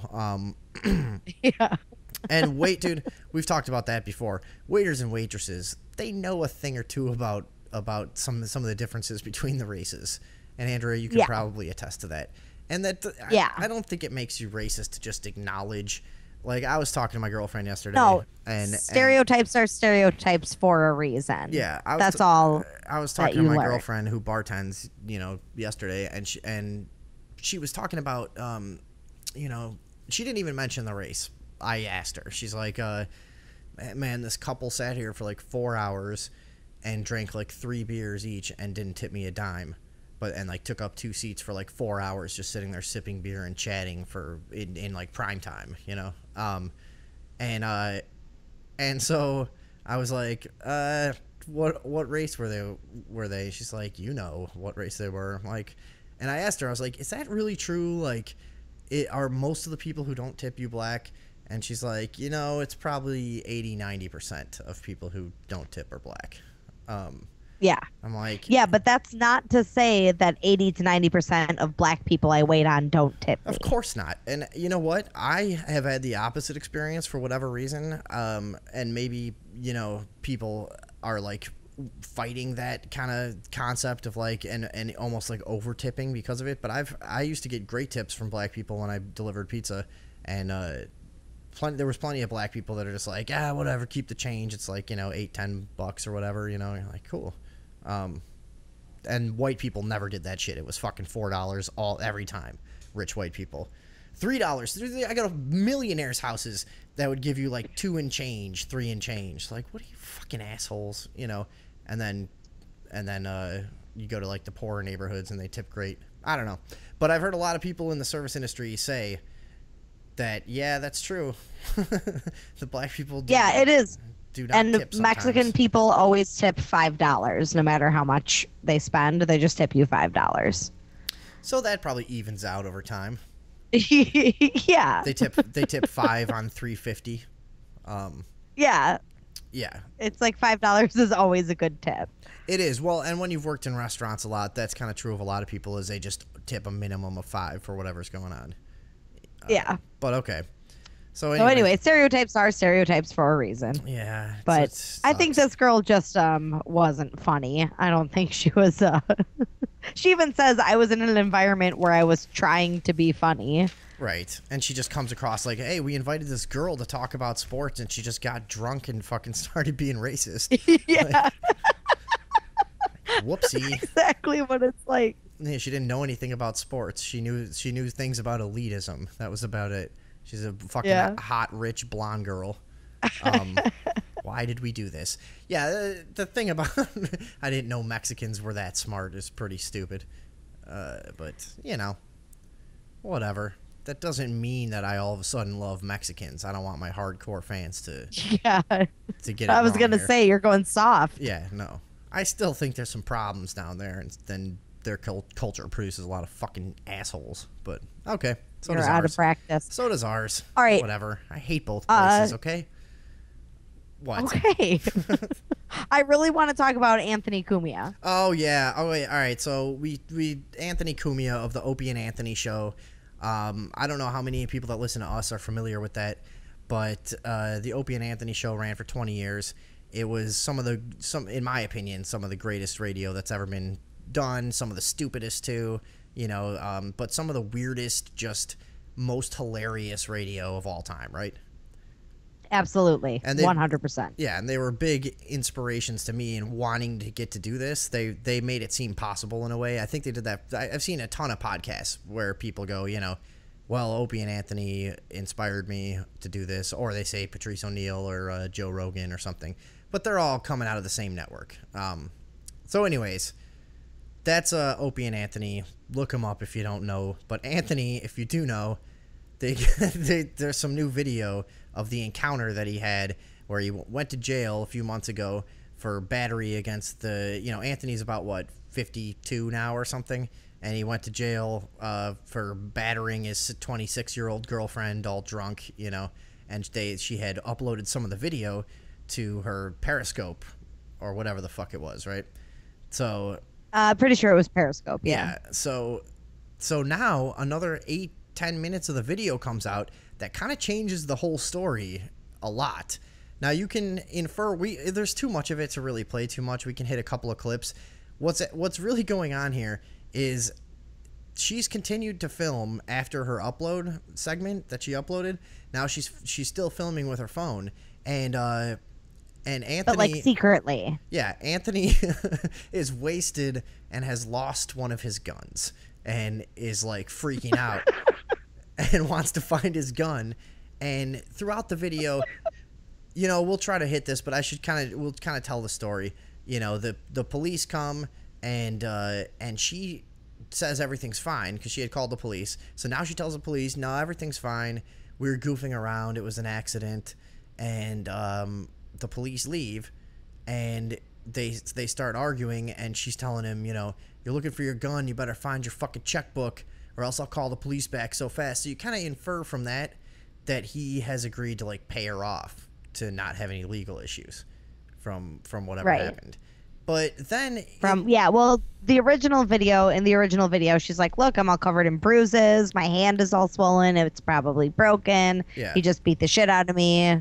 Um, yeah. And wait, dude, we've talked about that before. Waiters and waitresses, they know a thing or two about about some some of the differences between the races. And Andrea, you can Yeah. probably attest to that. And that Yeah. I, I don't think it makes you racist to just acknowledge. Like I was talking to my girlfriend yesterday. No, and stereotypes are stereotypes for a reason. Yeah, I was that's t- all. I was that talking to you my learn. girlfriend who bartends, you know, yesterday, and she and she was talking about, um, you know, she didn't even mention the race. I asked her. She's like, uh, "Man, this couple sat here for like four hours and drank like three beers each and didn't tip me a dime, but and like took up two seats for like four hours just sitting there sipping beer and chatting for in, in like prime time, you know." Um, and uh, and so I was like, uh, what what race were they? Were they? She's like, "You know what race they were." I'm like, and I asked her, I was like, "Is that really true? Like, it, are most of the people who don't tip you black?" And she's like, "You know, it's probably eighty, ninety percent of people who don't tip are black." Um, Yeah. I'm like, Yeah, but that's not to say that eighty to ninety percent of black people I wait on don't tip me. Of course not. And you know what? I have had the opposite experience for whatever reason. Um, and maybe, you know, people are like fighting that kind of concept of like and and almost like over tipping because of it. But I've I used to get great tips from black people when I delivered pizza, and uh, plenty there was plenty of black people that are just like, ah, whatever, keep the change. It's like, you know, eight, ten bucks or whatever. You know, you're like, cool. Um, and white people never did that shit. It was fucking four dollars all every time. Rich white people, three dollars. I got a millionaire's houses that would give you like two and change, three and change. Like, what are you fucking assholes, you know? And then, and then uh, you go to like the poorer neighborhoods and they tip great. I don't know, but I've heard a lot of people in the service industry say that yeah, that's true. The black people, do, Yeah, it is. do not And tip sometimes. Mexican people always tip five dollars, no matter how much they spend. They just tip you five dollars. So that probably evens out over time. Yeah. They tip they tip five on three fifty. Um, Yeah. yeah, It's like five dollars is always a good tip. it is. Well, and when you've worked in restaurants a lot, that's kind of true of a lot of people. Is they just tip a minimum of five for whatever's going on. Yeah. But okay. So So anyway, anyway, stereotypes are stereotypes for a reason. yeah. But it's- I think this girl just um wasn't funny. I don't think she was. Uh, she even says I was in an environment where I was trying to be funny. Right. And she just comes across like, hey, we invited this girl to talk about sports, and she just got drunk and fucking started being racist. Yeah. Like, whoopsie. Exactly what it's like. Yeah, she didn't know anything about sports. She knew she knew things about elitism. That was about it. She's a fucking Yeah. hot, rich, blonde girl. Um, why did we do this? Yeah, the, the thing about I didn't know Mexicans were that smart is pretty stupid. Uh, but, you know, whatever. That doesn't mean that I all of a sudden love Mexicans. I don't want my hardcore fans to Yeah. to get it I was wrong gonna here. say you're going soft. Yeah, no. I still think there's some problems down there, and then their cul- culture produces a lot of fucking assholes. But okay, so You're does out ours. of practice. So does ours. All right. Whatever. I hate both Uh, places. okay. What? Okay. I really want to talk about Anthony Cumia. Oh yeah. Oh wait. All right. So we we Anthony Cumia of the Opie and Anthony show. Um, I don't know how many people that listen to us are familiar with that, but uh, the Opie and Anthony show ran for twenty years. It was some of the some, in my opinion, some of the greatest radio that's ever been done. Some of the stupidest too, you know. Um, but some of the weirdest, just most hilarious radio of all time, right? Absolutely. And they- one hundred percent. Yeah, and they were big inspirations to me in wanting to get to do this. They they made it seem possible in a way. I think they did that. I, I've seen a ton of podcasts where people go, you know, well, Opie and Anthony inspired me to do this, or they say Patrice O'Neill or uh, Joe Rogan or something. But they're all coming out of the same network. Um, so, anyways, that's uh, Opie and Anthony. Look them up if you don't know. But Anthony, if you do know, they, they there's some new video of the encounter that he had where he went to jail a few months ago for battery against the, you know, Anthony's about, what, fifty-two now or something? And he went to jail uh, for battering his twenty-six-year-old girlfriend all drunk, you know, and they she had uploaded some of the video to her Periscope or whatever the fuck it was, right? So... Uh, pretty sure it was Periscope, yeah. Yeah, so so now another eight, ten minutes of the video comes out that kind of changes the whole story a lot. Now you can infer we there's too much of it to really play too much. We can hit a couple of clips. What's what's really going on here is she's continued to film after her upload segment that she uploaded. Now she's she's still filming with her phone, and uh and Anthony, But like secretly. yeah, Anthony is wasted and has lost one of his guns and is like freaking out and wants to find his gun. And throughout the video, you know, we'll try to hit this, but I should kind of we'll kind of tell the story. You know, the the police come and uh, and she says everything's fine because she had called the police. So now she tells the police, no, everything's fine. We were goofing around. It was an accident, and um. the police leave, and they they start arguing, and she's telling him, you know, you're looking for your gun, you better find your fucking checkbook or else I'll call the police back so fast. So you kind of infer from that that he has agreed to like pay her off to not have any legal issues from from whatever Right. happened. But then From yeah, well, the original video in the original video, she's like, "Look, I'm all covered in bruises. My hand is all swollen. It's probably broken. Yeah. He just beat the shit out of me."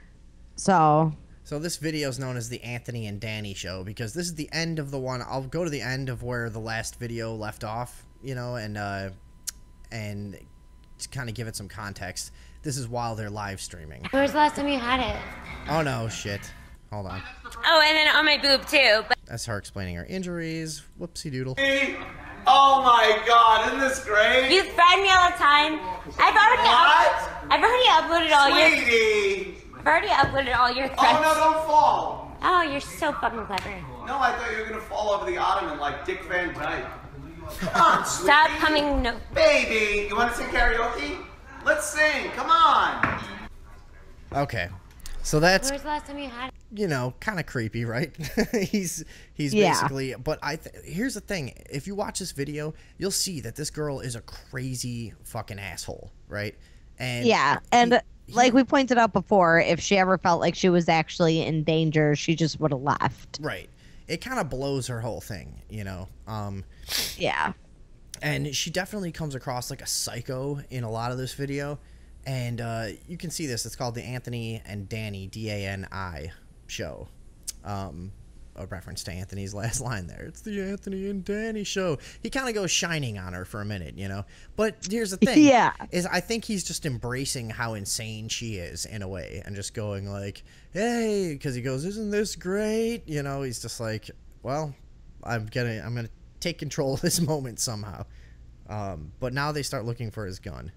So So this video is known as the Anthony and Dani show because this is the end of the one. I'll go to the end of where the last video left off, you know, and uh, and to kind of give it some context. This is while they're live streaming. When was the last time you had it? Oh no, shit. Hold on. Oh, and then on my boob too. But That's her explaining her injuries. Whoopsie doodle. Oh my god, isn't this great? you threaten me all the time. I've already up- I've already uploaded all your Sweetie! I've already uploaded all your threats. Oh no, don't fall! Oh, you're so fucking clever. No, I thought you were gonna fall over the ottoman like Dick Van Dyke. Come on, sweetie. Stop coming no Baby, you wanna sing karaoke? Let's sing, come on! Okay. So that's, When was the last time you had it? you know, kind of creepy, right? he's he's Yeah. basically, but I th- here's the thing. If you watch this video, you'll see that this girl is a crazy fucking asshole, right? And yeah, and like we pointed out before, if she ever felt like she was actually in danger, she just would have left. Right. It kind of blows her whole thing, you know. Um, Yeah. and she definitely comes across like a psycho in a lot of this video. And uh, you can see this. It's called the Anthony and Dani, D A N I, show. Um, a reference to Anthony's last line there. It's the Anthony and Dani show. He kind of goes shining on her for a minute, you know. But here's the thing. Yeah. Is I think he's just embracing how insane she is in a way, and just going like, hey, because he goes, isn't this great? You know, he's just like, well, I'm gonna, I'm gonna take control of this moment somehow. Um, but now they start looking for his gun.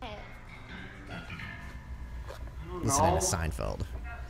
Listening to Seinfeld.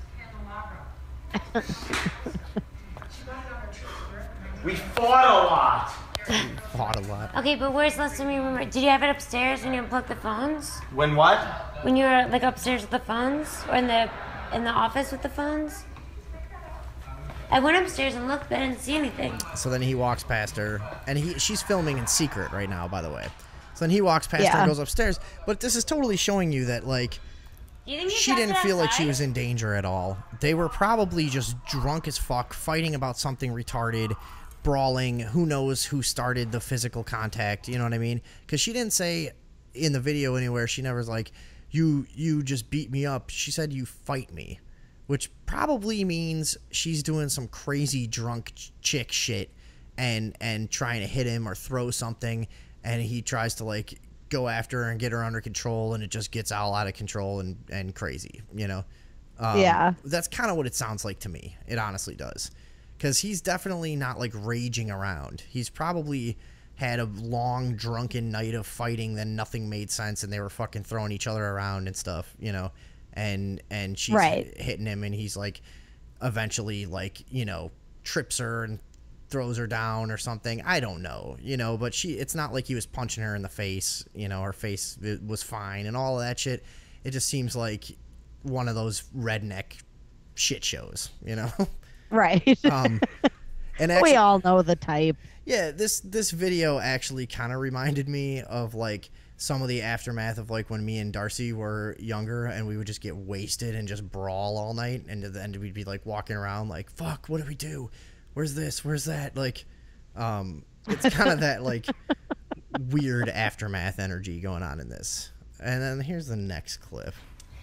We fought a lot. Fought a lot. Okay, but where's last time you remember? Did you have it upstairs when you unplugged the phones? When what? When you were like upstairs with the phones, or in the in the office with the phones? I went upstairs and looked, but I didn't see anything. So then he walks past her, and he she's filming in secret right now, by the way. So then he walks past Yeah. her and goes upstairs. But this is totally showing you that, like, Do you think he she left didn't it feel like she outside? was in danger at all. They were probably just drunk as fuck, fighting about something retarded, brawling. Who knows who started the physical contact, you know what I mean? Because she didn't say in the video anywhere, she never was like, you, you just beat me up. She said, you fight me. Which probably means she's doing some crazy drunk ch- chick shit and and trying to hit him or throw something, and he tries to like go after her and get her under control, and it just gets all out of control and, and crazy, you know? Um, Yeah. That's kind of what it sounds like to me. It honestly does. Because he's definitely not like raging around. He's probably had a long drunken night of fighting, then nothing made sense, and they were fucking throwing each other around and stuff, you know? And and she's Right. hitting him, and he's like eventually like, you know, trips her and throws her down or something. I don't know, you know, but she it's not like he was punching her in the face, you know, her face was fine and all of that shit. It just seems like one of those redneck shit shows, you know. Right. um and actually, we all know the type. yeah, this this video actually kind of reminded me of like some of the aftermath of like when me and Darcy were younger, and we would just get wasted and just brawl all night, and then we'd be like walking around like, fuck, what do we do? Where's this? Where's that? Like, um, it's kind of that like weird aftermath energy going on in this. And then here's the next clip.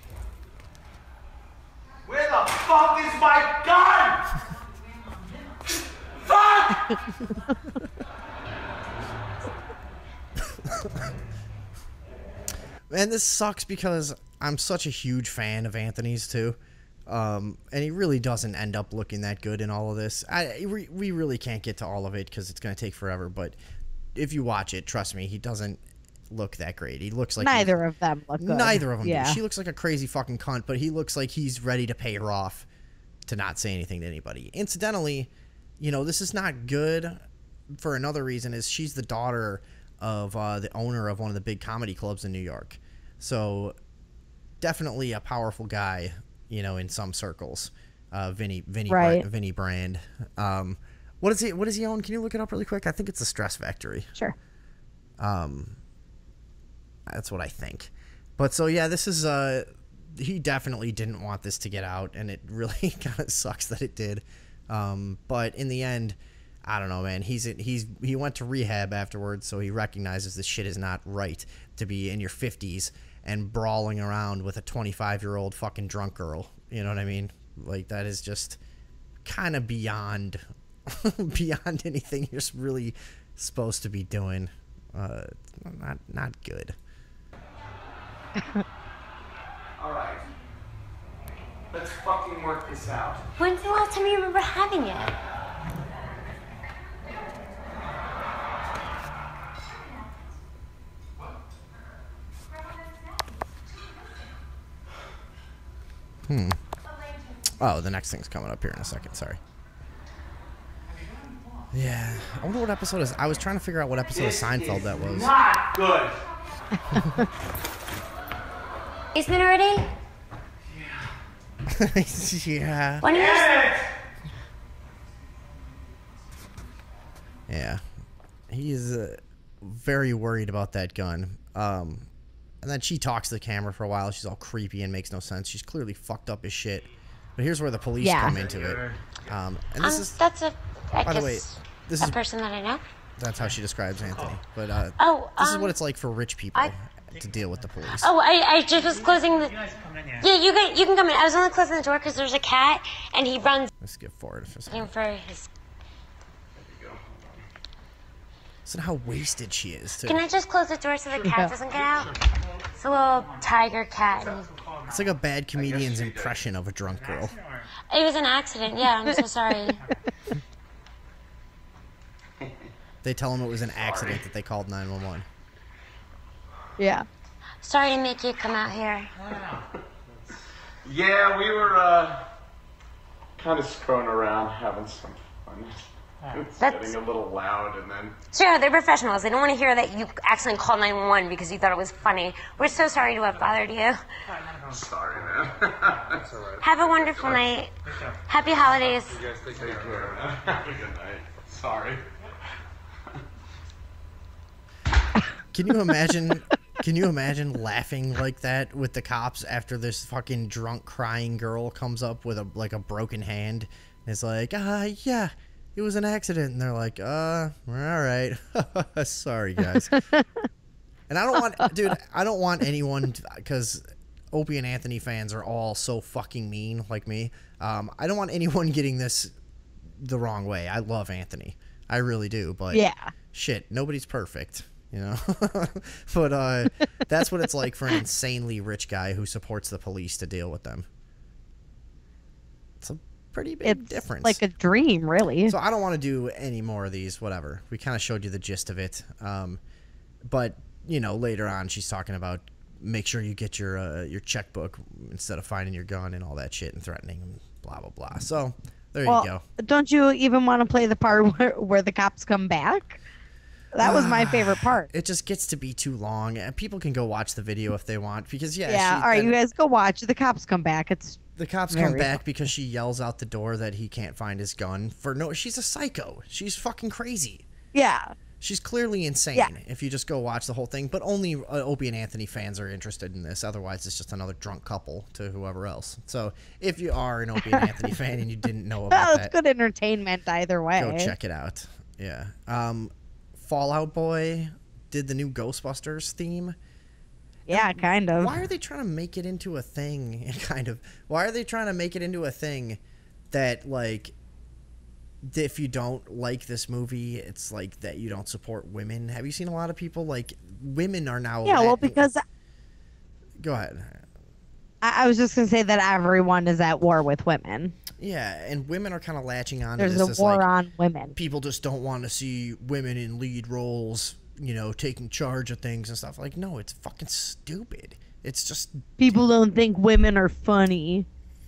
Where the fuck is my gun? Fuck! And this sucks because I'm such a huge fan of Anthony's too. Um, and he really doesn't end up looking that good in all of this. I we, we really can't get to all of it because it's going to take forever. But if you watch it, trust me, he doesn't look that great. He looks like Neither of them look good. Neither of them yeah. do. She looks like a crazy fucking cunt, but he looks like he's ready to pay her off to not say anything to anybody. Incidentally, you know, this is not good for another reason, is she's the daughter of uh, the owner of one of the big comedy clubs in New York. So definitely a powerful guy, you know, in some circles. Uh, Vinny, Vinny, Right. Bra- Vinny Brand. Um, what is he? What does he own? Can you look it up really quick? I think it's the Stress Factory. Sure. Um, that's what I think. But so yeah, this is uh, he definitely didn't want this to get out, and it really kind of sucks that it did. Um, but in the end, I don't know, man. He's he's he went to rehab afterwards, so he recognizes this shit is not right to be in your fifties and brawling around with a twenty-five year old fucking drunk girl. You know what I mean? Like, that is just kind of beyond beyond anything you're really supposed to be doing. Uh, not not good. All right. Let's fucking work this out. When's the last time you remember having it? Hmm. Oh, the next thing's coming up here in a second. Sorry. Yeah. I wonder what episode is. I was trying to figure out what episode of Seinfeld that was. Not good. Isn't it already? Yeah. When Damn it! Yeah. He is uh, very worried about that gun. Um, and then she talks to the camera for a while. She's all creepy and makes no sense. She's clearly fucked up as shit. But here's where the police Yeah. come into it. Um, and this um, is, that's a, I by guess, the way, this a is person that I know. That's how she describes Anthony. But uh, Oh, this is um, what it's like for rich people I- to deal with the police. Oh, I, I just was closing the. Yeah, you can you can come in. I was only closing the door because there's a cat and he runs. Let's skip forward for a second. Looking for his. Listen how wasted she is, too. Can I just close the door so the cat Yeah. doesn't get out? It's a little tiger cat. And It's like a bad comedian's impression of a drunk girl. it was an accident. Yeah, I'm so sorry. They tell him it was an accident that they called nine one one. Yeah. Sorry to make you come out here. Yeah, we were uh, kind of screwing around, having some fun. It's That's- getting a little loud, and then Sure, they're professionals. They don't want to hear that you accidentally called nine one one because you thought it was funny. We're so sorry to have bothered you. I'm sorry, man. That's all right. Have a wonderful night. Happy holidays. You guys take care, man. Have a good night. Sorry. Can you imagine? Can you imagine laughing like that with the cops after this fucking drunk crying girl comes up with a like a broken hand? And it's like, ah, yeah, it was an accident, and they're like, uh, all right, sorry guys. And I don't want, dude, I don't want anyone because Opie and Anthony fans are all so fucking mean like me. Um, I don't want anyone getting this the wrong way. I love Anthony, I really do, but Yeah. shit, nobody's perfect. You know, but uh, that's what it's like for an insanely rich guy who supports the police to deal with them. It's a pretty big It's difference. like a dream, really. So I don't want to do any more of these. Whatever. We kind of showed you the gist of it. Um, but you know, later on, she's talking about make sure you get your uh, your checkbook instead of finding your gun and all that shit and threatening them. Blah blah blah. So there well, you go. Don't you even want to play the part where, where the cops come back? That was my favorite part. It just gets to be too long, and people can go watch the video if they want because yeah, Yeah. she, all right, then- you guys go watch. The cops come back. It's The cops very come back because she yells out the door that he can't find his gun for no. She's a psycho. She's fucking crazy. Yeah. She's clearly insane. Yeah. If you just go watch the whole thing, but only uh, Opie and Anthony fans are interested in this. Otherwise, it's just another drunk couple to whoever else. So if you are an Opie and Anthony fan and you didn't know about Well, it's that, good entertainment either way. go check it out. Yeah. Um, Fallout Boy did the new Ghostbusters theme. Yeah, kind of. Why are they trying to make it into a thing? Kind of. Why are they trying to make it into a thing that, like, if you don't like this movie, it's like that you don't support women? Have you seen a lot of people, like, women are now... Yeah, well, because Go ahead. I, I was just going to say that everyone is at war with women. Yeah, and women are kind of latching on to There's this a as, war like, on women. people just don't want to see women in lead roles, you know, taking charge of things and stuff. Like, no, it's fucking stupid. It's just... People don't think women are funny.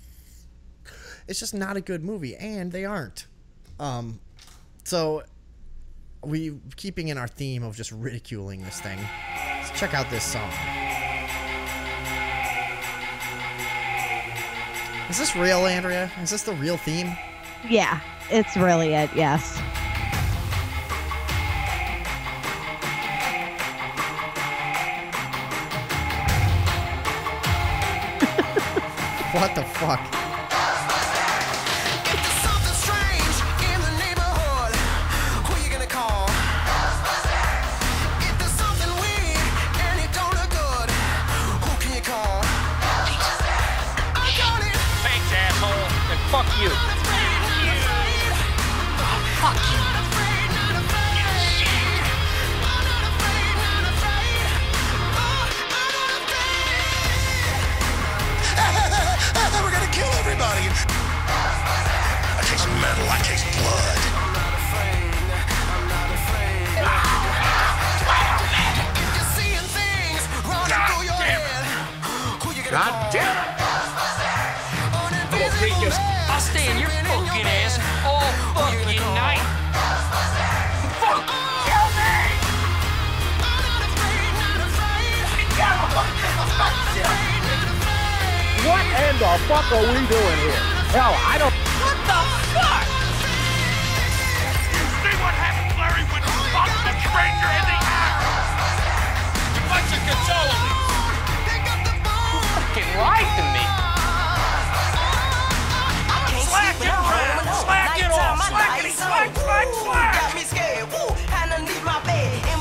It's just not a good movie, and they aren't. Um, so, we keeping in our theme of just ridiculing this thing, let's check out this song. Is this real, Andrea? Is this the real theme? Yeah, it's really it, yes. What the fuck? Thanks, asshole. And fuck you. Fuck you. We're gonna kill everybody. I taste metal. I taste blood. God damn it. I'm gonna take this. I'll stay in your fucking ass all fucking night. Fuck! Kill me! What in the fuck are we doing here? Hell, I don't... What the fuck? You see what happens, Larry, when you fuck a stranger in the ass? You bunch of consoles. You fucking lied to me. Slack it, Brad. Slack it off. Slackity, slack, slack, slack. Got me scared. Woo. And a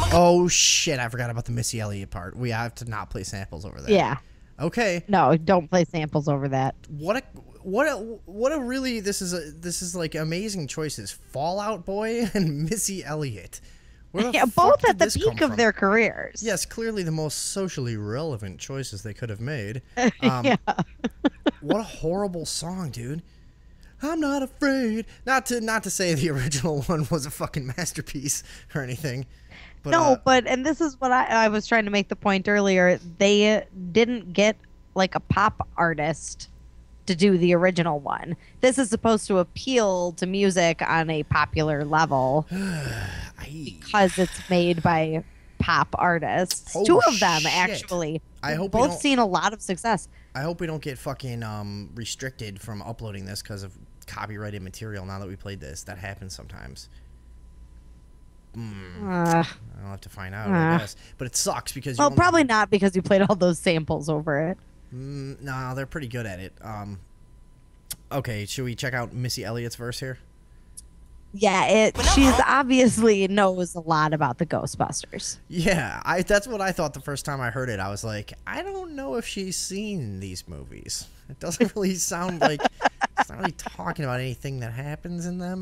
Oh shit! I forgot about the Missy Elliott part. We have to not play samples over there. Yeah. Okay. No, don't play samples over that. What a what a what a really this is a this is like amazing choices. Fall Out Boy and Missy Elliott. Where the Yeah, fuck both did at the this peak come of from? their careers. Yes, clearly the most socially relevant choices they could have made. Um, Yeah. What a horrible song, dude. I'm not afraid. Not to not to say the original one was a fucking masterpiece or anything. But, no, uh, but and this is what I, I was trying to make the point earlier. They didn't get like a pop artist to do the original one. This is supposed to appeal to music on a popular level because it's made by pop artists. Oh, Two of them shit. actually. I hope we both don't- seen a lot of success. I hope we don't get fucking um, restricted from uploading this because of copyrighted material now that we played this. That happens sometimes. Mm. Uh, I'll have to find out, uh. I guess. But it sucks because you Well, only- probably not because you played all those samples over it. Mm, no, they're pretty good at it. Um, okay, should we check out Missy Elliott's verse here? Yeah, it. She's obviously knows a lot about the Ghostbusters. Yeah, I that's what I thought the first time I heard it. I was like, I don't know if she's seen these movies. It doesn't really sound like it's not really talking about anything that happens in them.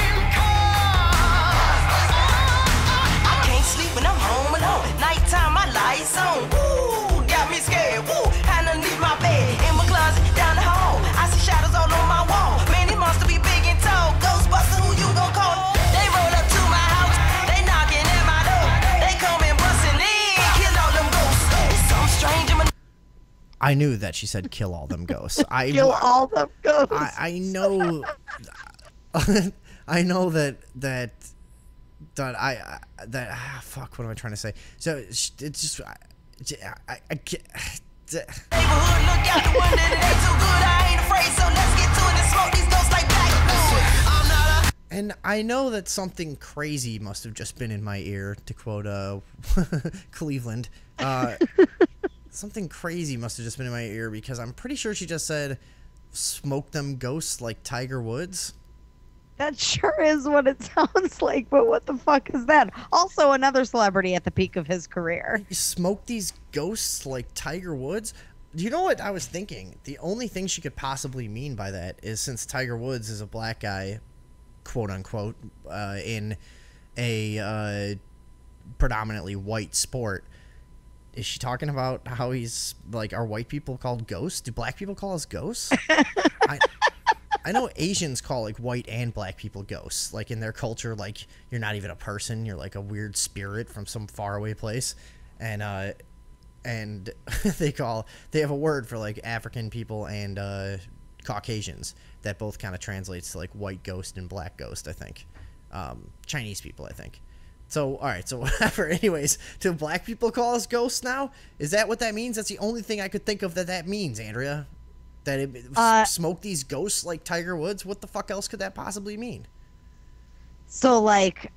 I can't sleep when I'm home alone. Nighttime, my lights on. Woo, got me scared. Woo, hand underneath my bed, in my closet, down the hall. I see shadows all on my wall. Man, he must be big and tall. Ghostbusters, who you gon' call? They roll up to my house. They knocking at my door. They coming busting in. Kill all them ghosts. It's some strange. in my- I knew that she said kill all them ghosts. I Kill all them ghosts. I, I know I know that that that I that ah, fuck what am I trying to say? So it's just I, I, I can't Neighborhood, look out the window. It ain't too good. I ain't afraid. So let's get to it and smoke these ghosts like blackwood. I'm not a and I know that something crazy must have just been in my ear, to quote uh Cleveland. Uh something crazy must have just been in my ear because I'm pretty sure she just said smoke them ghosts like Tiger Woods. That sure is what it sounds like, but what the fuck is that? Also, another celebrity at the peak of his career. Smoke these ghosts like Tiger Woods? Do you know what I was thinking? The only thing she could possibly mean by that is since Tiger Woods is a black guy, quote unquote, uh, in a uh, predominantly white sport, is she talking about how he's like, are white people called ghosts? Do black people call us ghosts? I, I know Asians call like white and black people ghosts. Like in their culture, like you're not even a person. You're like a weird spirit from some faraway place. And uh, and they call they have a word for like African people and uh, Caucasians that both kind of translates to like white ghost and black ghost. I think um, Chinese people. I think. So all right. So whatever. Anyways, do black people call us ghosts now? Is that what that means? That's the only thing I could think of that that means, Andrea. That it Uh, smoke these ghosts like Tiger Woods? What the fuck else could that possibly mean? So, like,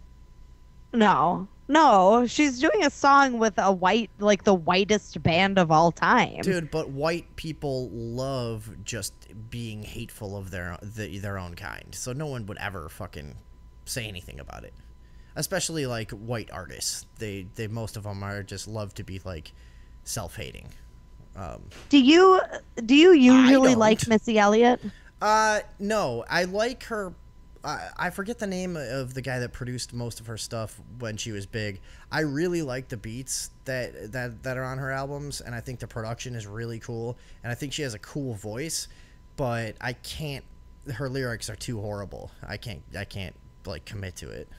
no. No, she's doing a song with a white, like the whitest band of all time. Dude, but white people love just being hateful of their the, their own kind. So no one would ever fucking say anything about it. Especially like white artists. They they most of them are just love to be like self-hating. Um Do you do you usually don't. like Missy Elliott? Uh, no, I like her. I, I forget the name of the guy that produced most of her stuff when she was big. I really like the beats that, that, that are on her albums, and I think the production is really cool, and I think she has a cool voice, but I can't, her lyrics are too horrible. I can't, I can't, like, commit to it.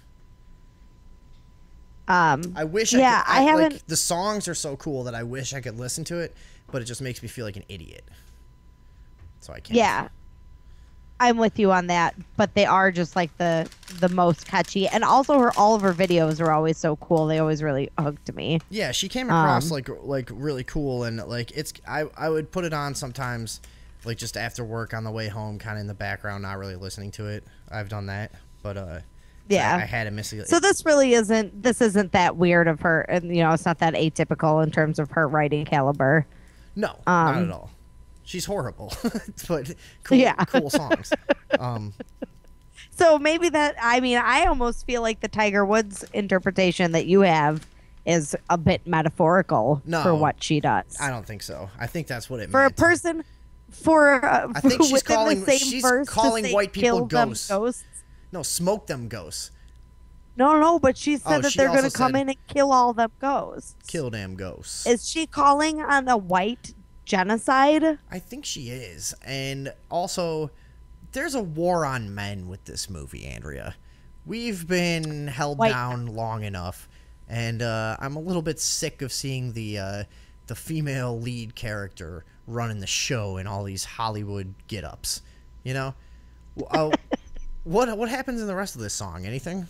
Um, I wish yeah, I could, I I, haven't. like, the songs are so cool that I wish I could listen to it, but it just makes me feel like an idiot. So I can't. Yeah, I'm with you on that. But they are just like the the most catchy, and also her all of her videos are always so cool. They always really hooked me. Yeah, she came across Um, like like really cool, and like it's I I would put it on sometimes, like just after work on the way home, kind of in the background, not really listening to it. I've done that, but uh, Yeah, I, I had a Missy. So this really isn't this isn't that weird of her, and you know, it's not that atypical in terms of her writing caliber. No, Um, not at all. She's horrible, but cool, Yeah. cool songs. Um, So maybe that, I mean, I almost feel like the Tiger Woods interpretation that you have is a bit metaphorical No. for what she does. I don't think so. I think that's what it For meant. a person, for uh, I think she's within calling the same she's verse to calling say white people kill them ghosts. ghosts. No, smoke them ghosts. No, no, but she said Oh, that she they're going also to come said- in and kill all them ghosts. Kill them ghosts. Is she calling on a white genocide? I think she is. And also, there's a war on men with this movie, Andrea. We've been held White- down long enough, and uh, I'm a little bit sick of seeing the uh, the female lead character running the show in all these Hollywood get-ups. You know? Uh, what what happens in the rest of this song? Anything?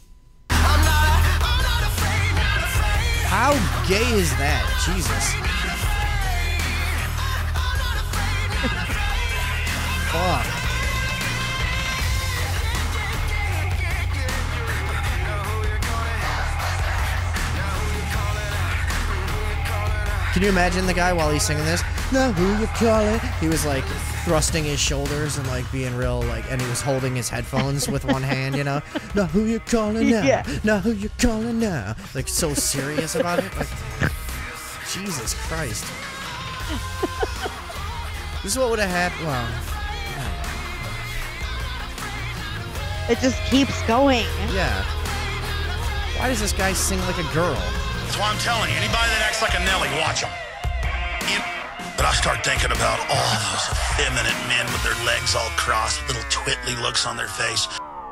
How gay is that? Jesus. Fuck. Can you imagine the guy while he's singing this? Know who you calling? He was like thrusting his shoulders and like being real like, and he was holding his headphones with one hand, you know? Know who you calling now? Yeah. Know who you calling now? Like so serious about it. Like, Jesus Christ. This is what would have happened. Well, It just keeps going. yeah. Why does this guy sing like a girl? That's why I'm telling you, anybody that acts like a Nelly, watch them. But I start thinking about all those effeminate men with their legs all crossed, little twiddly looks on their face.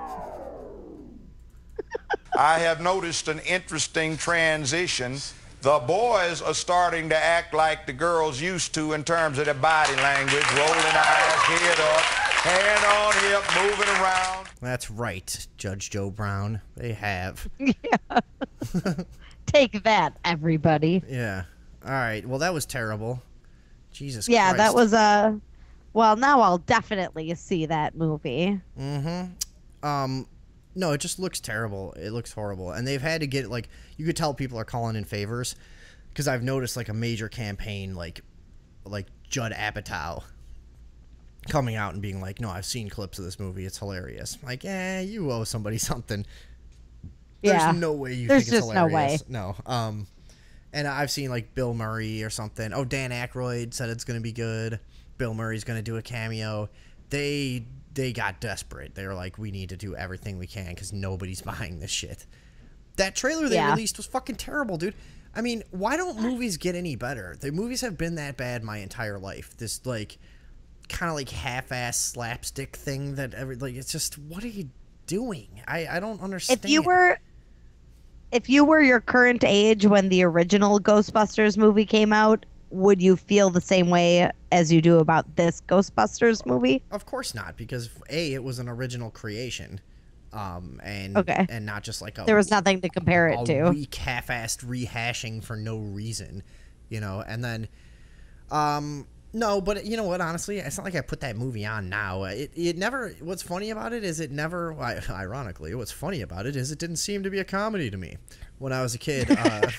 I have noticed an interesting transition. The boys are starting to act like the girls used to in terms of their body language, rolling eyes, head up, hand on hip, moving around. That's right, Judge Joe Brown. They have. Yeah. Take that, everybody. Yeah. All right. Well, that was terrible. Jesus Yeah, Christ. that was a. Well, now I'll definitely see that movie. Mm-hmm. Um, no, it just looks terrible. It looks horrible. And they've had to get, like, you could tell people are calling in favors. Because I've noticed, like, a major campaign, like, like Judd Apatow coming out and being like, no, I've seen clips of this movie. It's hilarious. Like, eh, you owe somebody something. There's Yeah. no way you There's think it's just no hilarious. way. No. Um, and I've seen, like, Bill Murray or something. Oh, Dan Aykroyd said it's going to be good. Bill Murray's going to do a cameo. They they got desperate. They were like, we need to do everything we can because nobody's buying this shit. That trailer they Yeah. released was fucking terrible, dude. I mean, why don't movies get any better? The movies have been that bad my entire life. This, like, kind of, like, half-ass slapstick thing that every, like, it's just, what are you doing? I, I don't understand. If you were. If you were your current age when the original Ghostbusters movie came out, would you feel the same way as you do about this Ghostbusters movie? Of course not, because A, it was an original creation, um, and Okay. and not just like a There was nothing to compare it a to. weak half-assed rehashing for no reason, you know. And then, um, no, but you know what? Honestly, it's not like I put that movie on now. It it never. What's funny about it is it never. well, Ironically, what's funny about it is it didn't seem to be a comedy to me when I was a kid. Uh,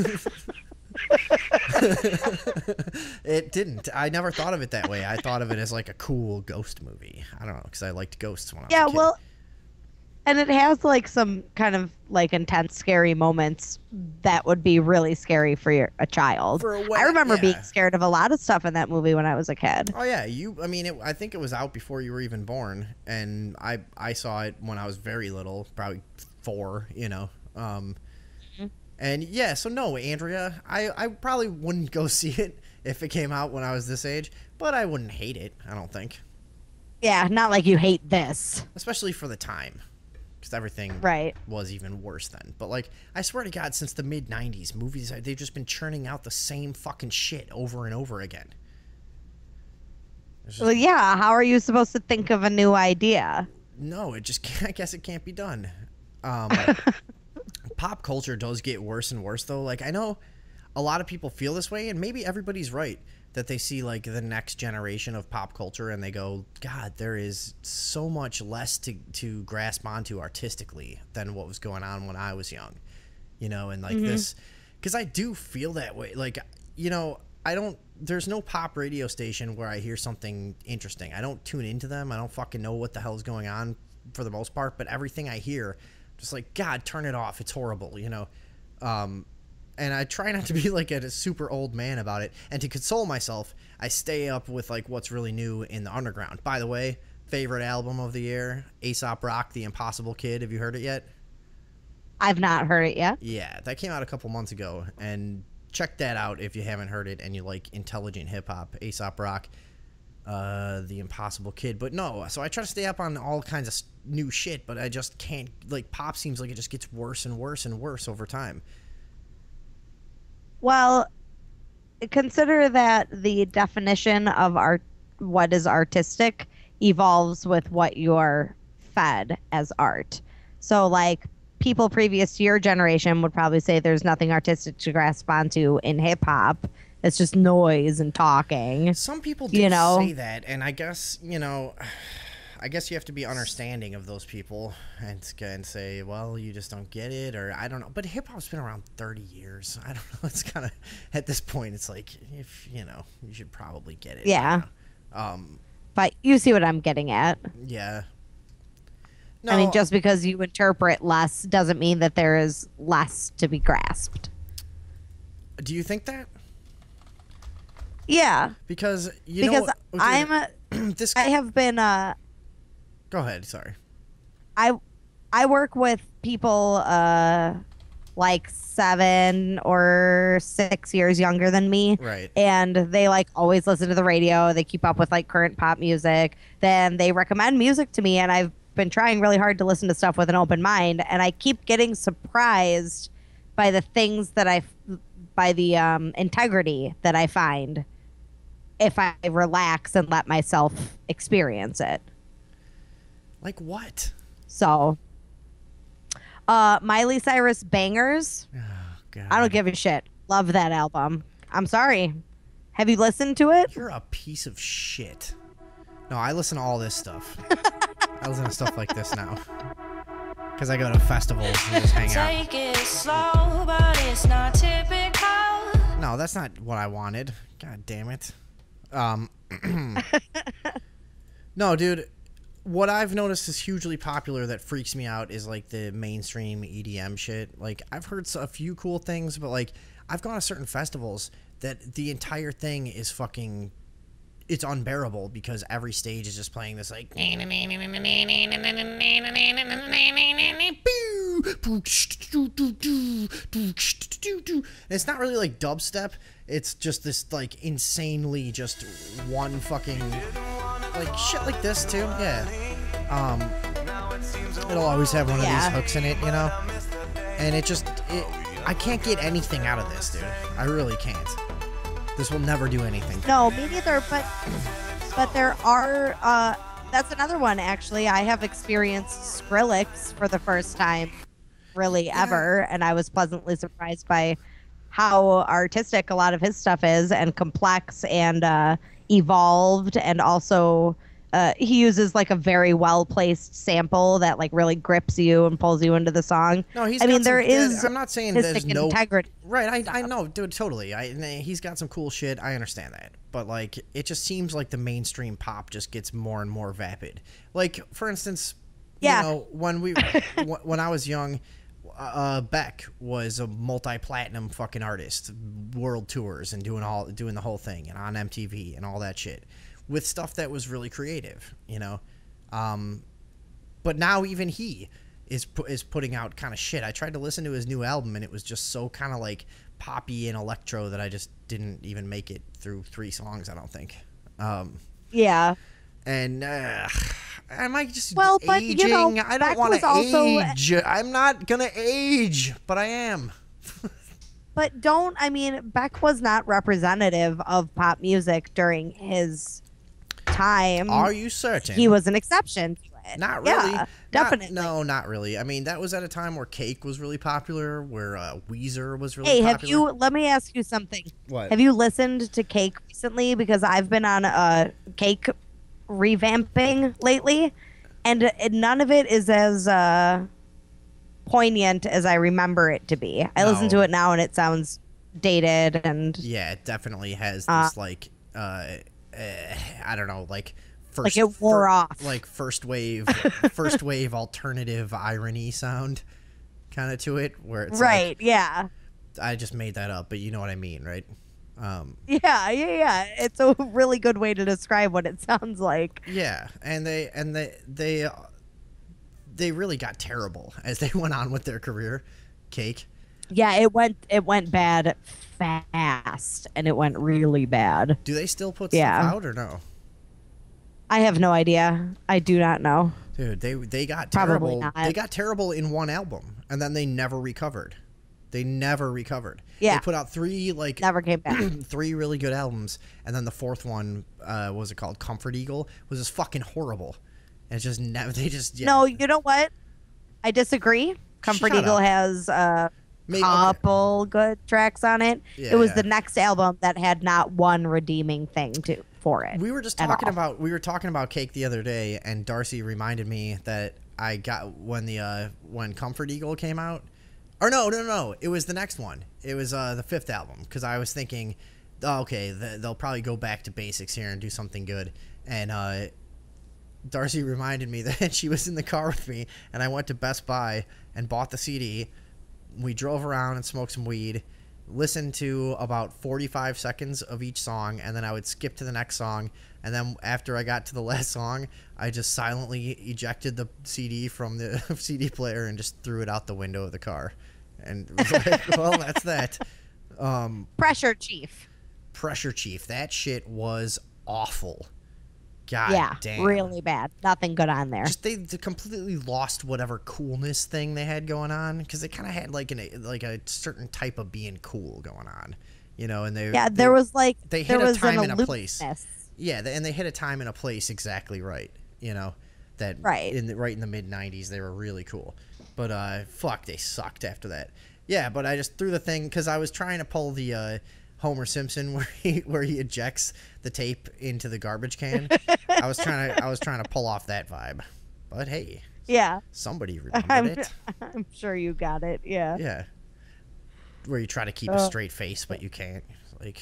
it didn't. I never thought of it that way. I thought of it as like a cool ghost movie. I don't know, because I liked ghosts when I was Yeah, a kid. well, and it has like some kind of like intense, scary moments that would be really scary for your, a child. For a I wet- remember yeah. being scared of a lot of stuff in that movie when I was a kid. Oh yeah, you. I mean, it, I think it was out before you were even born, and I I saw it when I was very little, probably four. You know, um, and yeah. So no, Andrea, I I probably wouldn't go see it if it came out when I was this age, but I wouldn't hate it. I don't think, Yeah, not like you hate this. especially for the time, because everything Right. was even worse then. But like, I swear to God, since the mid nineties, movies they've just been churning out the same fucking shit over and over again. It's just- Well, yeah. How are you supposed to think of a new idea? No, it just can't, I guess it can't be done. Um, pop culture does get worse and worse, though. Like, I know a lot of people feel this way, and maybe everybody's right, that they see, like, the next generation of pop culture, and they go, God, there is so much less to, to grasp onto artistically than what was going on when I was young. You know, and, like, Mhm. this... Because I do feel that way. Like, you know, I don't... There's no pop radio station where I hear something interesting. I don't tune into them. I don't fucking know what the hell is going on for the most part, but everything I hear, just like, God, turn it off. It's horrible, you know? Um, and I try not to be like a, a super old man about it. And to console myself, I stay up with like what's really new in the underground. By the way, favorite album of the year, Aesop Rock, The Impossible Kid. Have you heard it yet? I've not heard it yet. Yeah, that came out a couple months ago, and check that out if you haven't heard it and you like intelligent hip hop. Aesop Rock, uh, The Impossible Kid. But no, so I try to stay up on all kinds of new shit, but I just can't. Like, pop seems like it just gets worse and worse and worse over time. Well, consider that the definition of art, what is artistic, evolves with what you're fed as art. So, like, people previous to your generation would probably say there's nothing artistic to grasp onto in hip hop. It's just noise and talking. Some people do you know? say that, and I guess, you know, I guess you have to be understanding of those people and, and say, well, you just don't get it, or I don't know. But hip hop's been around thirty years. I don't know. It's kind of, at this point, it's like, if, you know, you should probably get it. Yeah. Um, but you see what I'm getting at. Yeah. No, I mean, just because you interpret less doesn't mean that there is less to be grasped. Do you think that? Yeah. Because, you because know... Because I'm... A, this I have been... Uh, Go ahead, sorry. I I work with people uh, like seven or six years younger than me. Right. And they like always listen to the radio. They keep up with like current pop music. Then they recommend music to me, and I've been trying really hard to listen to stuff with an open mind, and I keep getting surprised by the things that I, by the um, integrity that I find if I relax and let myself experience it. Like what? So, uh, Miley Cyrus Bangers. Oh, God. I don't give a shit. Love that album. I'm sorry. Have you listened to it? You're a piece of shit. No, I listen to all this stuff. I listen to stuff like this now. Because I go to festivals and just hang out. Take it slow, but it's not typical. No, that's not what I wanted. God damn it. Um, no, dude. What I've noticed is hugely popular that freaks me out is like the mainstream E D M shit. Like, I've heard a few cool things, but like I've gone to certain festivals that the entire thing is fucking, it's unbearable because every stage is just playing this like it's not really like dubstep. It's just this like insanely just one fucking like shit like this too. Yeah. Um it'll always have one of Yeah. these hooks in it, you know? And it just it, I can't get anything out of this, dude. I really can't. This will never do anything. No, me neither. But but there are. Uh, that's another one. Actually, I have experienced Skrillex for the first time, really ever, and I was pleasantly surprised by how artistic a lot of his stuff is, and complex, and uh, evolved, and also. Uh, he uses like a very well placed sample that like really grips you and pulls you into the song. No, he's I got mean, there some is. good- I'm not saying artistic there's no integrity. Right, I I know, dude, totally. I he's got some cool shit. I understand that, but like, it just seems like the mainstream pop just gets more and more vapid. Like, for instance, Yeah. you know, when we wh- when I was young, uh, Beck was a multi-platinum fucking artist, world tours and doing all doing the whole thing, and on M T V and all that shit, with stuff that was really creative, you know. Um, but now even he is pu- is putting out kind of shit. I tried to listen to his new album, and it was just so kind of like poppy and electro that I just didn't even make it through three songs, I don't think. Um, Yeah. and uh, am I just Well, but, aging? you know, I don't Beck want was to also- age. I'm not gonna age, but I am. But don't, I mean, Beck was not representative of pop music during his time. Are you certain? He was an exception to it. Not really. Yeah, Not- definitely. no, not really. I mean, that was at a time where Cake was really popular, where uh, Weezer was really Hey, popular. have you, let me ask you something. What? Have you listened to Cake recently? Because I've been on a Cake revamping lately, and uh, none of it is as uh, poignant as I remember it to be. I listen No. to it now, and it sounds dated and Yeah, it definitely has Uh, this like uh, uh I don't know, like first Like it wore fir- off. like first wave first wave alternative irony sound kind of to it, where it's right, like, yeah. I just made that up, but you know what I mean, right? Um, Yeah, yeah, yeah. It's a really good way to describe what it sounds like. yeah, and they and they they uh, they really got terrible as they went on with their career. Cake. Yeah, it went it went bad fast, and it went really bad. Do they still put Yeah. stuff out or no? I have no idea. I do not know. Dude, they they got Probably terrible. not. They got terrible in one album, and then they never recovered. They never recovered. Yeah. They put out three like Never came back. three really good albums, and then the fourth one, uh, what was it called? Comfort Eagle, was just fucking horrible. And it's just never. They just yeah. No, you know what? I disagree. Comfort Shut Eagle up. has a Maybe- couple good tracks on it. Yeah, it was yeah. the next album that had not one redeeming thing to for it. We were just at talking all. about we were talking about Cake the other day, and Darcy reminded me that I got when the uh, when Comfort Eagle came out, or no, no, no, it was the next one. It was uh, the fifth album, because I was thinking, oh, okay, th- they'll probably go back to basics here and do something good. And uh, Darcy reminded me that she was in the car with me, and I went to Best Buy and bought the C D. We drove around and smoked some weed, listened to about forty-five seconds of each song, and then I would skip to the next song. And then after I got to the last song, I just silently ejected the C D from the C D player and just threw it out the window of the car. And it was like, well, that's that. Um, Pressure Chief. Pressure Chief. That shit was awful. God yeah, damn. really bad. Nothing good on there. Just they, they completely lost whatever coolness thing they had going on, because they kind of had like an like a certain type of being cool going on, you know. And they yeah, they, there was like they there hit a was time an and a place. aloofness. Yeah, they, and they hit a time and a place exactly right. You know, that Right. in the, right in the mid nineties they were really cool, but uh, fuck, they sucked after that. Yeah, but I just threw the thing because I was trying to pull the uh, Homer Simpson where he where he ejects the tape into the garbage can. I was trying to I was trying to pull off that vibe, but hey, Yeah. somebody remembered I'm, it. I'm sure you got it. Yeah. Yeah, where you try to keep a Uh, straight face but you can't. Like,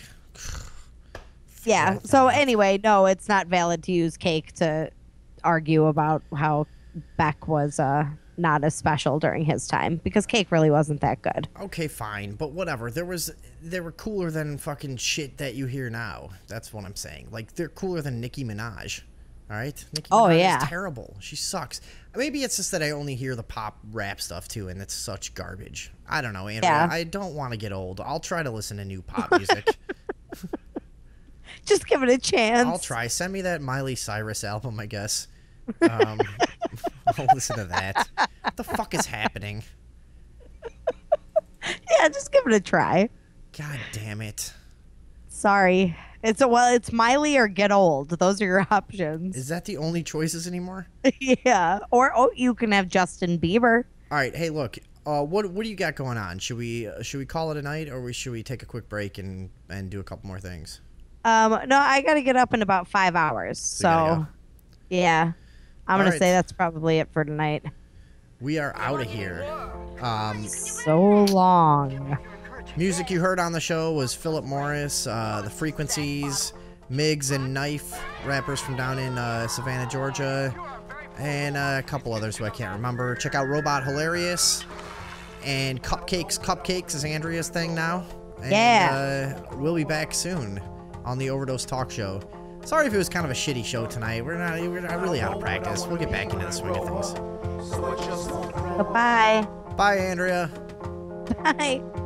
Yeah. So anyway, no, it's not valid to use Cake to argue about how Beck was uh, not as special during his time, because Cake really wasn't that good. okay, fine, but whatever. There was they were cooler than fucking shit that you hear now. That's what I'm saying. Like, they're cooler than Nicki Minaj. All right, Nicki Oh, Minaj yeah. is terrible. She sucks. Maybe it's just that I only hear the pop rap stuff too, and it's such garbage. I don't know, Andrea. Yeah. I don't want to get old. I'll try to listen to new pop music. Just give it a chance. I'll try. Send me that Miley Cyrus album, I guess. Um, I'll listen to that. What the fuck is happening? Yeah, just give it a try. God damn it. Sorry. It's a well, it's Miley or Get Old. Those are your options. Is that the only choices anymore? Yeah. Or oh, you can have Justin Bieber. All right. Hey, look. Uh, what what do you got going on? Should we uh, should we call it a night, or we, should we take a quick break and and do a couple more things? Um, no, I got to get up in about five hours. So you gotta So, yeah, I'm All gonna right. say that's probably it for tonight. We are out of here. Um, So long. music you heard on the show was Philip Morris, uh, The Frequencies, Miggs and Knife, rappers from down in uh, Savannah, Georgia, and uh, a couple others who I can't remember. Check out Robot Hilarious, and Cupcakes. Cupcakes is Andrea's thing now. And, Yeah. Uh, we'll be back soon on the Overdose Talk Show. Sorry if it was kind of a shitty show tonight. We're not, we're not really out of practice. We'll get back into the swing of things. Goodbye. Bye, Andrea. Bye.